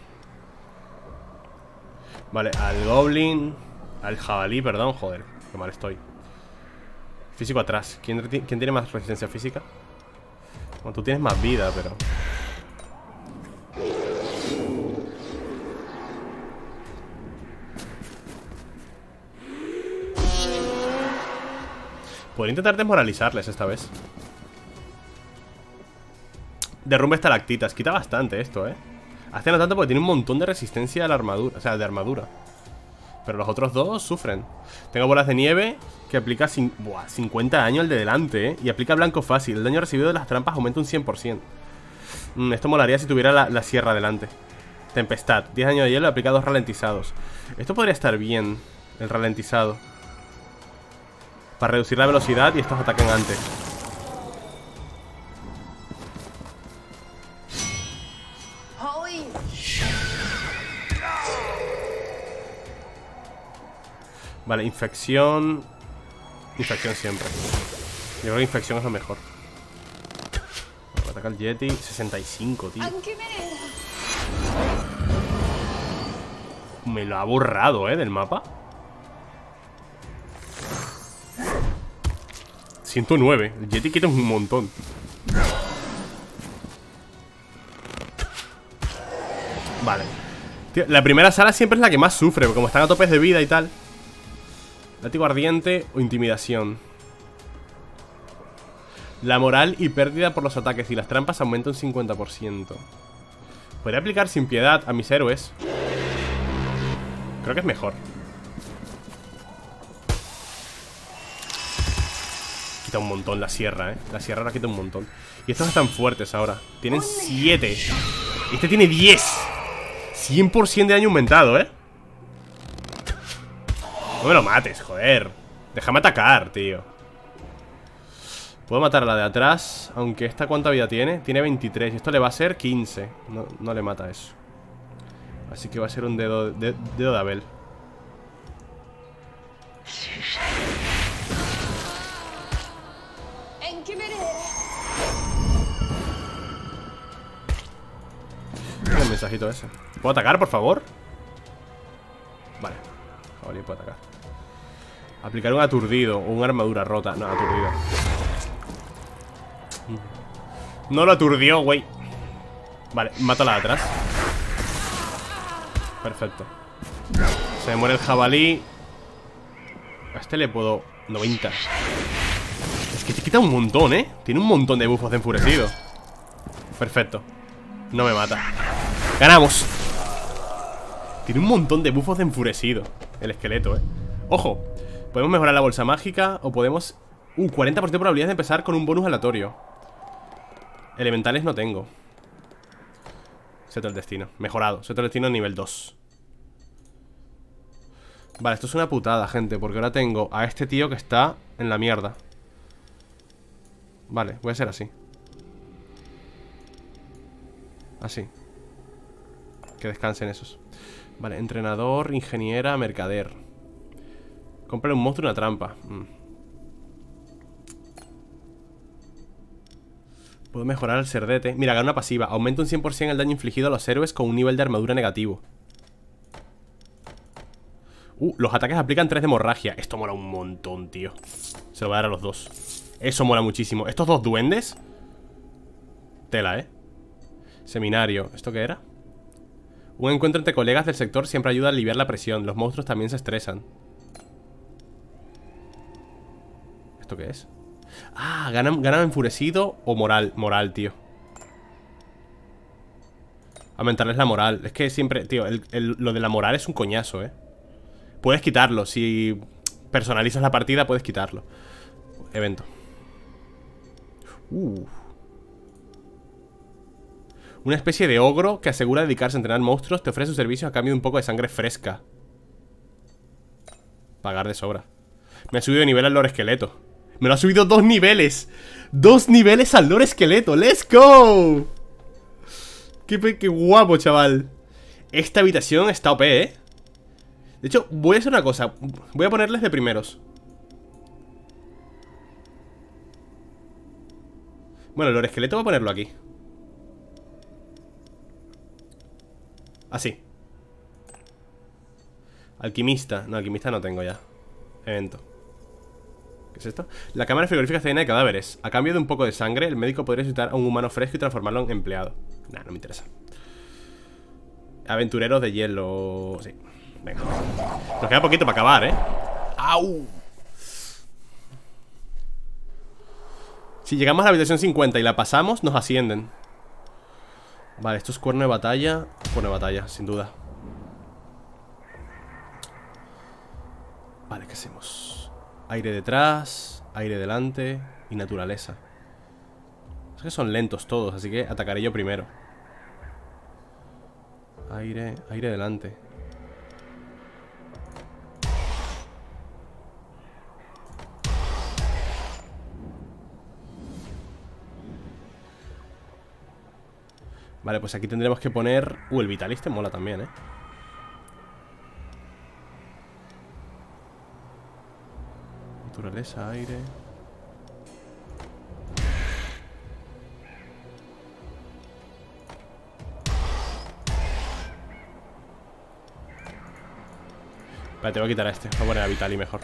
Vale, al goblin. Al jabalí, perdón, joder, qué mal estoy. Físico atrás. ¿Quién tiene más resistencia física? Bueno, tú tienes más vida, pero... Podría intentar desmoralizarles esta vez. Derrumbe estalactitas. Quita bastante esto, Hace no tanto porque tiene un montón de resistencia a la armadura. O sea, de armadura. Pero los otros dos sufren. Tengo bolas de nieve que aplica 50 daño al de delante, Y aplica blanco fácil. El daño recibido de las trampas aumenta un 100%. Esto molaría si tuviera la sierra delante. Tempestad, 10 daño de hielo aplicados ralentizados. Esto podría estar bien, el ralentizado, para reducir la velocidad y estos ataquen antes. Vale, infección. Infección siempre. Yo creo que infección es lo mejor. Ataca el Yeti. 65, tío. Me lo ha borrado, del mapa. 109. El Yeti quita un montón. Vale. Tío, la primera sala siempre es la que más sufre, porque como están a topes de vida y tal. Látigo ardiente o intimidación. La moral y pérdida por los ataques y las trampas aumenta un 50%. Podría aplicar sin piedad a mis héroes. Creo que es mejor. Quita un montón la sierra, La sierra ahora quita un montón. Y estos están fuertes ahora. Tienen 7. Este tiene 10. 100% de daño aumentado, No me lo mates, joder. Déjame atacar, tío. Puedo matar a la de atrás. Aunque esta, ¿cuánta vida tiene? Tiene 23. Y esto le va a ser 15. No le mata eso. Así que va a ser un dedo de Abel. Mira el mensajito ese. ¿Puedo atacar, por favor? Vale. Jabalí puede atacar. Aplicar un aturdido o una armadura rota. No, aturdido. No lo aturdió, güey. Vale, mato a la de atrás. Perfecto. Se me muere el jabalí. A este le puedo... 90. Es que te quita un montón, Tiene un montón de bufos de enfurecido. Perfecto. No me mata. ¡Ganamos! Tiene un montón de bufos de enfurecido el esqueleto, Ojo. Podemos mejorar la bolsa mágica o podemos... 40% de probabilidad de empezar con un bonus aleatorio. Elementales no tengo. Seto del destino. Mejorado. Seto del destino nivel 2. Vale, esto es una putada, gente, porque ahora tengo a este tío que está en la mierda. Vale, voy a hacer así. Así. Que descansen esos. Vale, entrenador, ingeniera, mercader. Comprar un monstruo y una trampa. Puedo mejorar el cerdete. Mira, gana una pasiva. Aumenta un 100% el daño infligido a los héroes con un nivel de armadura negativo. Los ataques aplican 3 de hemorragia. Esto mola un montón, tío. Se lo voy a dar a los dos. Eso mola muchísimo. Estos dos duendes. Tela, Seminario. ¿Esto qué era? Un encuentro entre colegas del sector siempre ayuda a aliviar la presión. Los monstruos también se estresan. ¿Esto qué es? Ah, gana enfurecido o moral. Moral, tío. Aumentarles la moral. Es que siempre, tío, lo de la moral es un coñazo, Puedes quitarlo. Si personalizas la partida, puedes quitarlo. Evento. Una especie de ogro que asegura dedicarse a entrenar monstruos. Te ofrece sus servicios a cambio de un poco de sangre fresca. Pagar de sobra. Me ha subido de nivel al lore esqueleto. Me lo ha subido 2 niveles. 2 niveles al lore esqueleto. ¡Let's go! Qué guapo, chaval. Esta habitación está OP, De hecho, voy a hacer una cosa. Voy a ponerles de primeros. Bueno, el lore esqueleto voy a ponerlo aquí. Así. Alquimista. No, alquimista no tengo ya. Evento. ¿Qué es esto? La cámara frigorífica está llena de cadáveres. A cambio de un poco de sangre, el médico podría resucitar a un humano fresco y transformarlo en empleado. Nah, no me interesa. Aventureros de hielo. Sí. Venga. Nos queda poquito para acabar, ¡Au! Si llegamos a la habitación 50 y la pasamos, nos ascienden. Vale, esto es cuerno de batalla. Cuerno de batalla, sin duda. Vale, ¿qué hacemos? Aire detrás, aire delante y naturaleza. Es que son lentos todos, así que atacaré yo primero. Aire, aire delante. Vale, pues aquí tendremos que poner... el Vitaliste mola también, ¿eh? Naturaleza, aire... Vale, te voy a quitar a este. Voy a poner a Vitali mejor.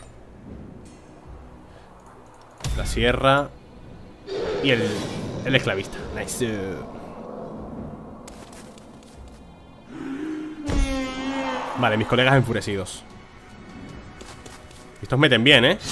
La sierra. Y el esclavista. Nice. Vale, mis colegas enfurecidos. Estos meten bien, ¿eh?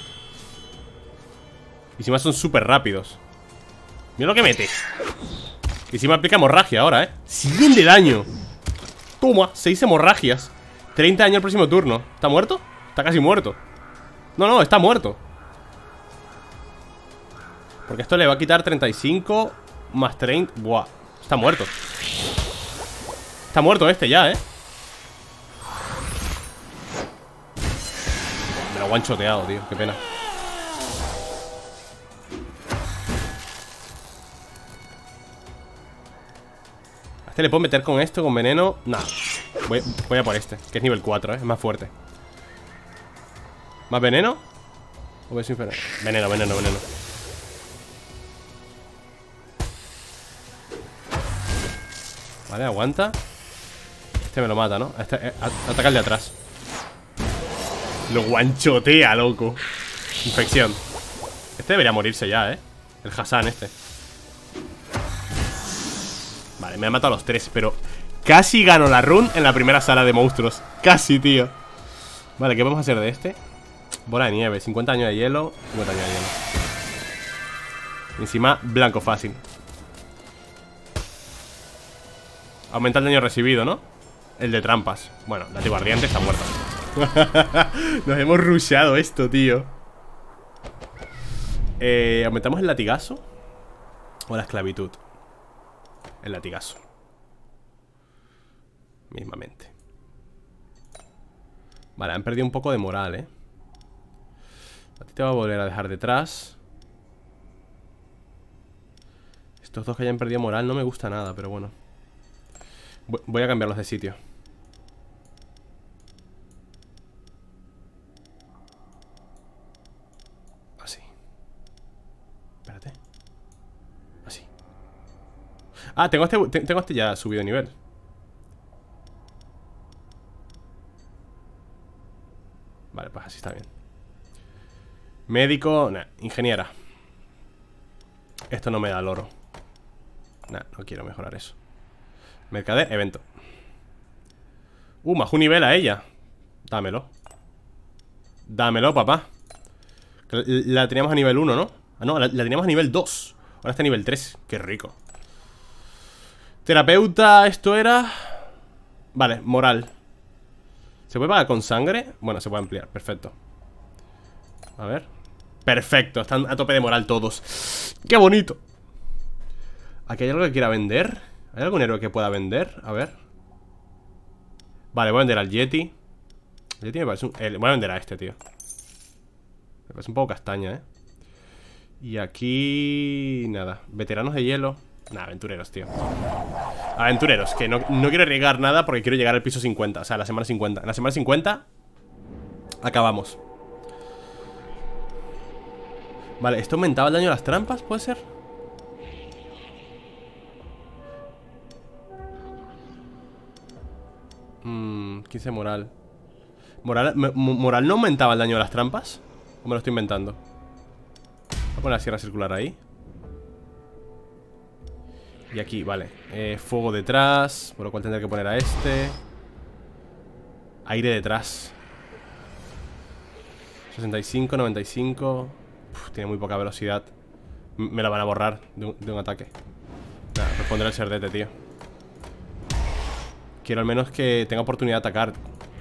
Y encima son súper rápidos. Mira lo que mete. Y encima aplica hemorragia ahora, ¿eh? 100 de daño. Toma, 6 hemorragias. 30 daño al próximo turno. ¿Está muerto? Está casi muerto. No, no, está muerto. Porque esto le va a quitar 35 más 30. Buah, está muerto. Está muerto este ya, ¿eh? Me lo he guanchoteado, tío, qué pena. A este le puedo meter con esto, con veneno. Nah, voy a por este, que es nivel 4, es más fuerte. ¿Más veneno? ¿O ves infernal? Veneno, veneno, veneno. Vale, aguanta. Este me lo mata, ¿no? Este, ataca el de atrás. Lo guanchotea, loco. Infección. Este debería morirse ya, ¿eh? El Hassan este. Vale, me ha matado a los 3, pero casi gano la run en la primera sala de monstruos. Casi, tío. Vale, ¿qué vamos a hacer de este? Bola de nieve, 50 años de hielo. 50 años de hielo. Encima, blanco fácil. Aumenta el daño recibido, ¿no? El de trampas. Bueno, látigo ardiente está muerto. Nos hemos rusheado esto, tío. ¿Aumentamos el latigazo? ¿O la esclavitud? El latigazo. Mismamente. Vale, han perdido un poco de moral, ¿eh? A ti te va a volver a dejar detrás. Estos dos que hayan perdido moral no me gusta nada, pero bueno. Voy a cambiarlos de sitio. Así. Espérate. Así. Ah, tengo este ya subido de nivel. Vale, pues así está bien. Médico, nah, ingeniera. Esto no me da el oro. Nah, no quiero mejorar eso. Mercader, evento. Más un nivel a ella. Dámelo. Dámelo, papá. La teníamos a nivel 1, ¿no? Ah, no, la teníamos a nivel 2. Ahora está a nivel 3, qué rico. Terapeuta, esto era... Vale, moral. ¿Se puede pagar con sangre? Bueno, se puede ampliar, perfecto. A ver. Perfecto, están a tope de moral todos. ¡Qué bonito! ¿Aquí hay algo que quiera vender? ¿Hay algún héroe que pueda vender? A ver. Vale, voy a vender al Yeti. El Yeti me parece un... voy a vender a este, tío. Me parece un poco castaña, ¿eh? Y aquí... Nada, veteranos de hielo. Nada, aventureros, tío. Aventureros, que no quiero arriesgar nada porque quiero llegar al piso 50. O sea, a la semana 50. En la semana 50 acabamos. Vale, ¿esto aumentaba el daño de las trampas? ¿Puede ser? Mmm, 15 moral. ¿Moral no aumentaba el daño de las trampas? ¿O me lo estoy inventando? Voy a poner la sierra circular ahí. Y aquí, vale, fuego detrás, por lo cual tendré que poner a este. Aire detrás. 65, 95. Tiene muy poca velocidad. Me la van a borrar de un ataque. Nada, pues pondré el serdete, tío. Quiero al menos que tenga oportunidad de atacar.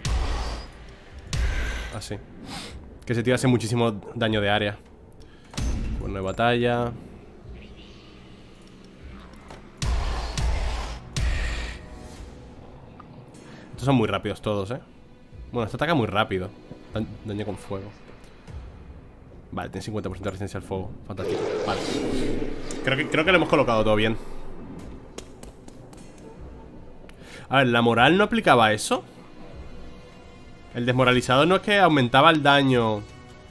Así. Que ese tío hace muchísimo daño de área. Bueno, de batalla. Estos son muy rápidos todos, Bueno, este ataca muy rápido. Daño con fuego. Vale, tiene 50% de resistencia al fuego. Fantástico. Vale. Creo que lo hemos colocado todo bien. A ver, ¿la moral no aplicaba eso? El desmoralizado no es que aumentaba el daño.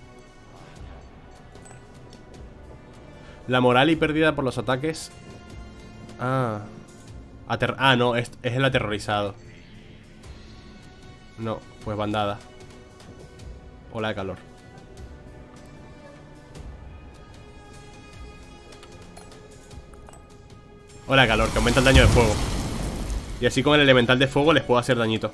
La moral y pérdida por los ataques. Ah, no, es el aterrorizado. No, pues bandada. Ola de calor. Ola de calor, que aumenta el daño de fuego. Y así con el elemental de fuego les puedo hacer dañito.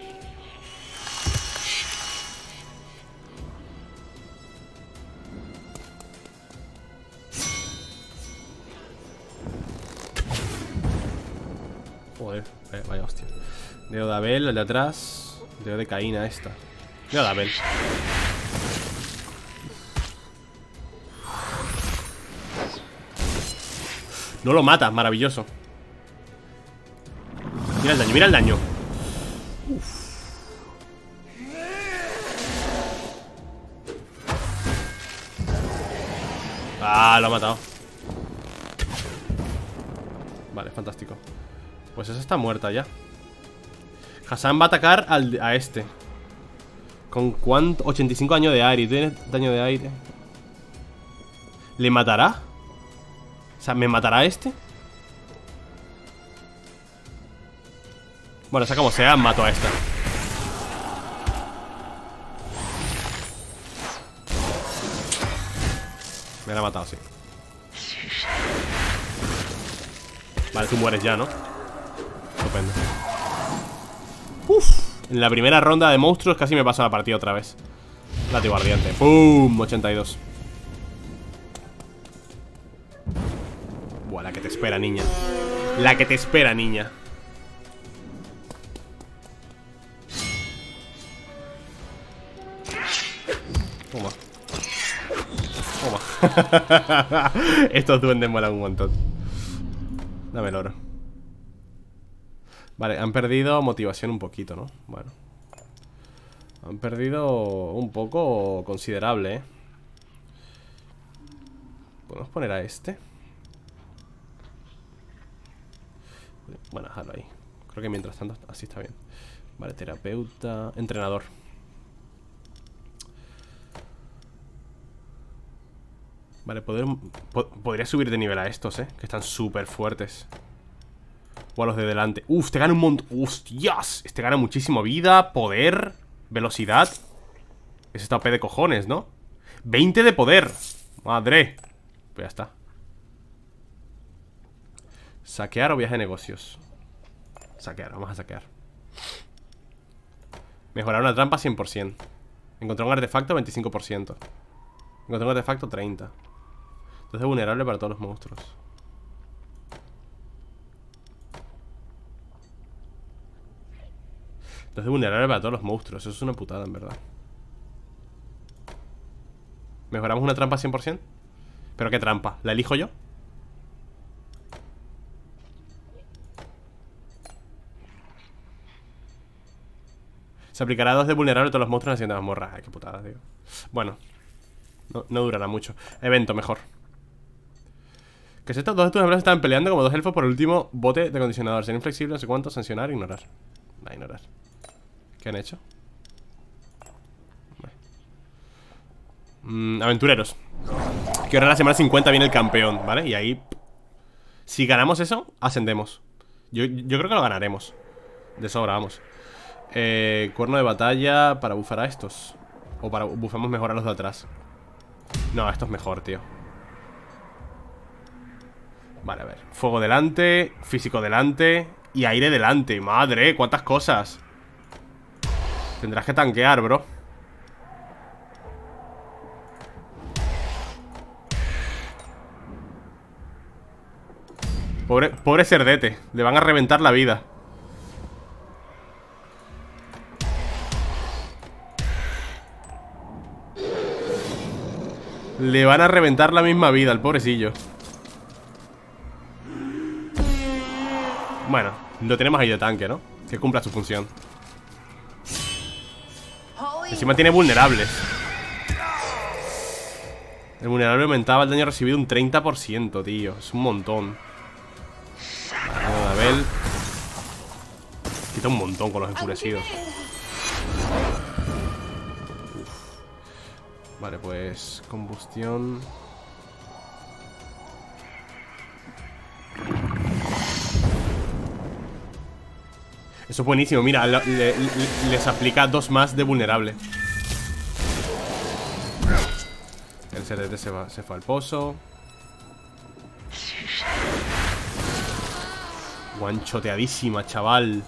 Joder, vaya hostia. Dedo de Abel, el de atrás. Dedo de Caína esta. Dedo de Abel. No lo mata, maravilloso. Mira el daño, mira el daño. Uf. Ah, lo ha matado. Vale, fantástico. Pues esa está muerta ya. Hassan va a atacar a este. ¿Con cuánto? 85 daño de aire. ¿Tiene daño de aire? ¿Le matará? O sea, ¿me matará este? Bueno, sea como sea, mato a esta. Me la ha matado, sí. Vale, tú mueres ya, ¿no? Estupendo. Uf. En la primera ronda de monstruos casi me paso la partida otra vez. Látigo ardiente. ¡Pum! 82. Buah, la que te espera, niña. La que te espera, niña. Toma. Toma. Estos duendes molan un montón. Dame el oro. Vale, han perdido motivación un poquito, ¿no? Bueno. Han perdido un poco considerable, Podemos poner a este. Bueno, dejarlo ahí. Creo que mientras tanto así está bien. Vale, terapeuta. Entrenador. Vale, podría subir de nivel a estos, que están súper fuertes. O a los de delante. Uf, te gana un montón. ¡Hostias! Este gana muchísimo vida, poder, velocidad. Ese está OP de cojones, ¿no? 20 de poder. Madre. Pues ya está. Saquear o viaje de negocios. Saquear, vamos a saquear. Mejorar una trampa 100%. Encontrar un artefacto 25%. Encontrar un artefacto 30%. Entonces es vulnerable para todos los monstruos. Entonces es vulnerable para todos los monstruos. Eso es una putada, en verdad. ¿Mejoramos una trampa 100%? ¿Pero qué trampa? ¿La elijo yo? Se aplicará 2 de vulnerable a todos los monstruos en la siguiente mazmorra. Ay, qué putada, tío. Bueno, no durará mucho. Evento, mejor. Que si estos dos de tus empleados estaban peleando como dos elfos por el último bote de acondicionador. Ser inflexible, no sé cuánto, sancionar, ignorar. Va a ignorar. ¿Qué han hecho? Aventureros. Que ahora en la semana 50 viene el campeón, ¿vale? Y ahí, si ganamos eso, ascendemos. Yo creo que lo ganaremos. De sobra, vamos. Cuerno de batalla para bufar a estos. O para bufamos mejor a los de atrás. No, esto es mejor, tío. Vale, a ver. Fuego delante, físico delante y aire delante. Madre, cuántas cosas. Tendrás que tanquear, bro. Pobre cerdete. Le van a reventar la vida. Le van a reventar la misma vida al pobrecillo. Bueno, lo tenemos ahí de tanque, ¿no? Que cumpla su función. Encima tiene vulnerables. El vulnerable aumentaba el daño recibido un 30%, tío. Es un montón. Daño de Abel. Quita un montón con los enfurecidos. Uf. Vale, pues combustión. Eso es buenísimo, mira, les aplica 2 más de vulnerable. El CDT se fue al pozo. Guanchoteadísima, chaval.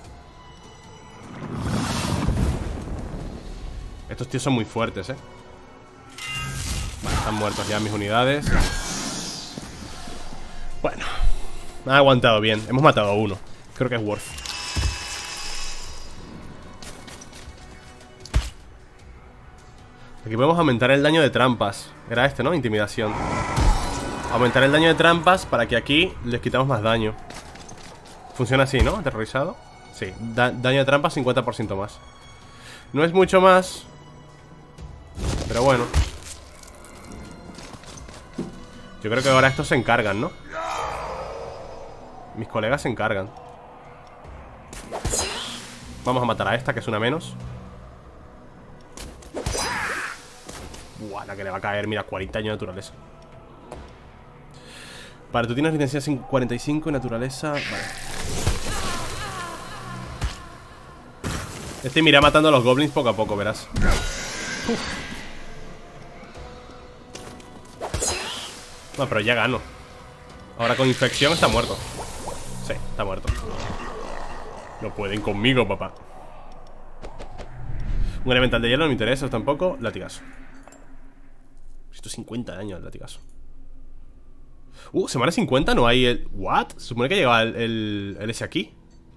Estos tíos son muy fuertes, Vale, están muertos ya mis unidades. Bueno, me ha aguantado bien. Hemos matado a uno. Creo que es worth. Aquí podemos aumentar el daño de trampas. Era este, ¿no? Intimidación. Aumentar el daño de trampas para que aquí les quitamos más daño. Funciona así, ¿no? Aterrorizado. Sí, daño de trampas 50% más. No es mucho más, pero bueno. Yo creo que ahora estos se encargan, ¿no? Mis colegas se encargan. Vamos a matar a esta, que es una menos. Buah, la que le va a caer, mira, 40 años de naturaleza. Vale, tú tienes resistencia 45 y naturaleza. Vale. Este me irá matando a los goblins poco a poco, verás. No, pero ya gano. Ahora con infección está muerto. Sí, está muerto. No pueden conmigo, papá. Un elemental de hielo no me interesa tampoco. Latigazo. 150 daño el latigazo. Semana 50 no hay el... ¿What? Se supone que llegaba el ese aquí.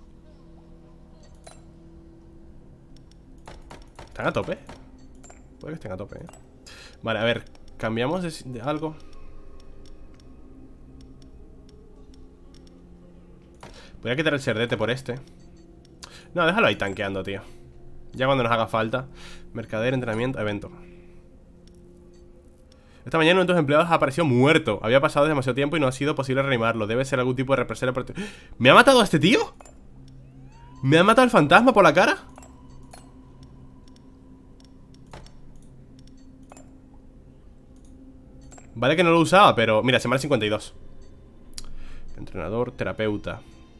¿Están a tope? Puede que estén a tope, Vale, a ver, cambiamos de algo. Voy a quitar el cerdete por este. No, déjalo ahí tanqueando, tío. Ya cuando nos haga falta. Mercader, entrenamiento, evento. Esta mañana uno de tus empleados apareció muerto. Había pasado demasiado tiempo y no ha sido posible reanimarlo. Debe ser algún tipo de represalia. ¿Me ha matado a este tío? ¿Me ha matado el fantasma por la cara? Vale que no lo usaba, pero... Mira, semana 52. Entrenador, terapeuta.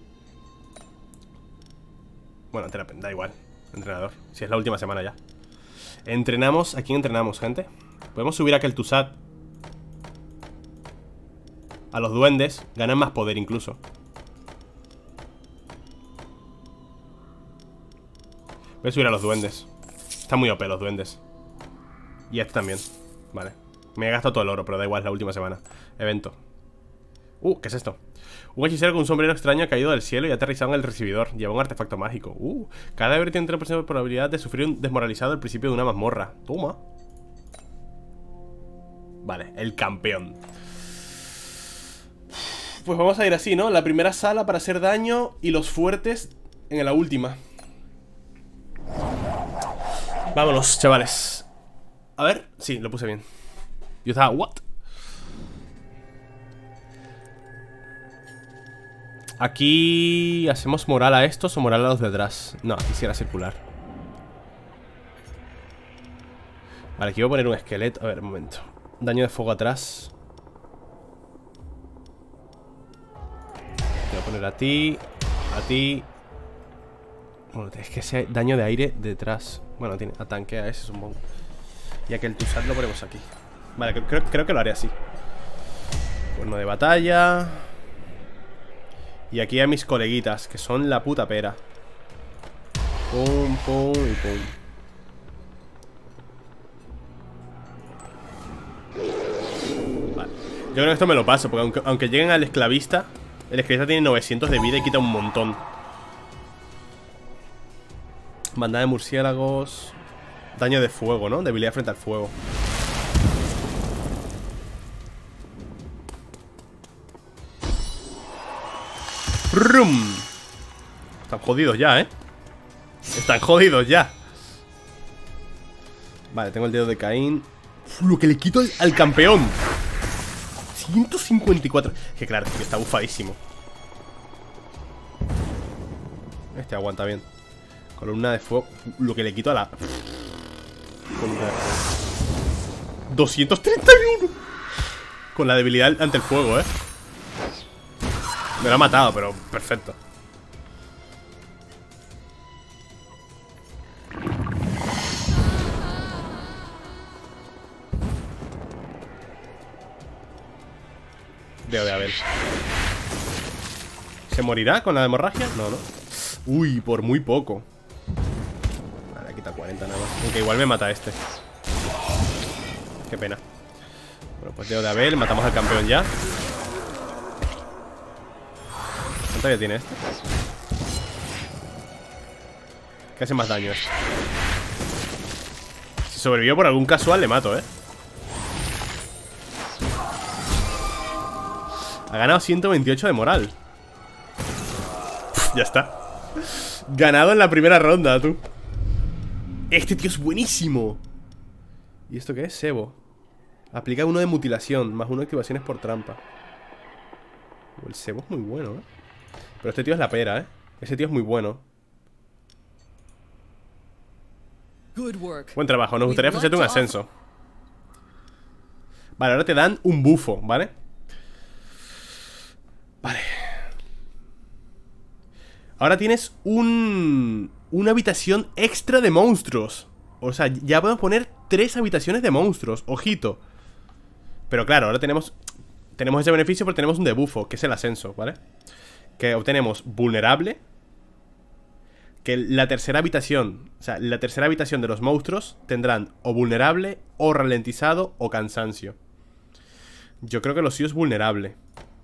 Bueno, da igual. Entrenador, si es la última semana ya. Entrenamos, ¿a quién entrenamos, gente? Podemos subir a aquel Tusat. A los duendes, ganan más poder incluso. Voy a subir a los duendes. Están muy OP los duendes. Y este también, vale. Me he gastado todo el oro, pero da igual, es la última semana. Evento. ¿Qué es esto? Un hechicero con un sombrero extraño ha caído del cielo y ha aterrizado en el recibidor. Lleva un artefacto mágico. Cada héroe tiene 3% de probabilidad de sufrir un desmoralizado al principio de una mazmorra. Toma. Vale, el campeón. Pues vamos a ir así, ¿no? La primera sala para hacer daño y los fuertes en la última. Vámonos, chavales. A ver, sí, lo puse bien. Yo estaba, ¿what? Aquí... ¿hacemos moral a estos o moral a los de atrás? No, quisiera circular. Vale, aquí voy a poner un esqueleto. A ver, un momento. Daño de fuego atrás. Te voy a poner a ti. A ti. Bueno, es que ese daño de aire detrás. Bueno, tiene a tanque a ese, supongo. Y aquel Tusat lo ponemos aquí. Vale, creo que lo haré así. Cuerno de batalla. Y aquí a mis coleguitas, que son la puta pera. Pum, pum y pum. Vale. Yo creo que esto me lo paso, porque aunque lleguen al esclavista, el esclavista tiene 900 de vida y quita un montón. Bandada de murciélagos. Daño de fuego, ¿no? Debilidad frente al fuego. ¡Rum! Están jodidos ya, ¿eh? Están jodidos ya. Vale, tengo el dedo de Caín. Uf, lo que le quito al campeón. 154. Que claro, que está bufadísimo. Este aguanta bien. Columna de fuego. Lo que le quito a la... Columna de fuego. 231. Con la debilidad ante el fuego, Me lo ha matado, pero perfecto. Dedo de Abel. ¿Se morirá con la hemorragia? No, no. Uy, por muy poco. Vale, quita 40 nada más. Aunque igual me mata este. Qué pena. Bueno, pues dedo de Abel, matamos al campeón ya. ¿Cuánto ya tiene este? ¿Qué hace más daño este? Si sobrevivió por algún casual le mato, Ha ganado 128 de moral. Ya está. Ganado en la primera ronda, tú. Este tío es buenísimo. ¿Y esto qué es? Sebo. Aplica uno de mutilación, más uno de activaciones por trampa. El Sebo es muy bueno, Pero este tío es la pera, Ese tío es muy bueno. Buen trabajo, nos gustaría ofrecerte un ascenso. Vale, ahora te dan un bufo, ¿vale? Vale. Ahora tienes una habitación extra de monstruos. O sea, ya podemos poner 3 habitaciones de monstruos. Ojito. Pero claro, ahora tenemos ese beneficio porque tenemos un debufo, que es el ascenso, ¿vale? Que obtenemos vulnerable. Que la tercera habitación, o sea, la tercera habitación de los monstruos tendrán o vulnerable, o ralentizado, o cansancio. Yo creo que lo suyo es vulnerable.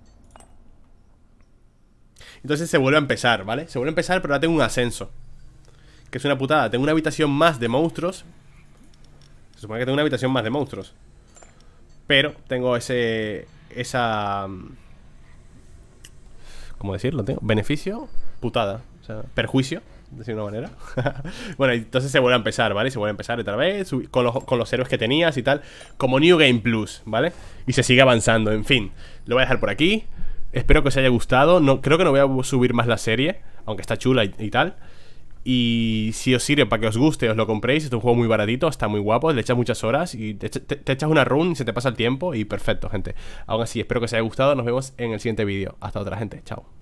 Entonces se vuelve a empezar, ¿vale? Se vuelve a empezar, pero ahora tengo un ascenso. Que es una putada. Tengo una habitación más de monstruos. Se supone que tengo una habitación más de monstruos. Pero tengo ¿cómo decirlo? Tengo beneficio, putada. O sea, perjuicio, de decir una manera. Bueno, entonces se vuelve a empezar, ¿vale? Se vuelve a empezar otra vez con los héroes que tenías y tal. Como New Game Plus, ¿vale? Y se sigue avanzando, en fin. Lo voy a dejar por aquí. Espero que os haya gustado. Creo que no voy a subir más la serie, aunque está chula y tal. Y si os sirve para que os guste, os lo compréis. Es un juego muy baratito, está muy guapo. Le echas muchas horas y te echas una run y se te pasa el tiempo. Y perfecto, gente. Aún así, espero que os haya gustado. Nos vemos en el siguiente vídeo. Hasta otra, gente. Chao.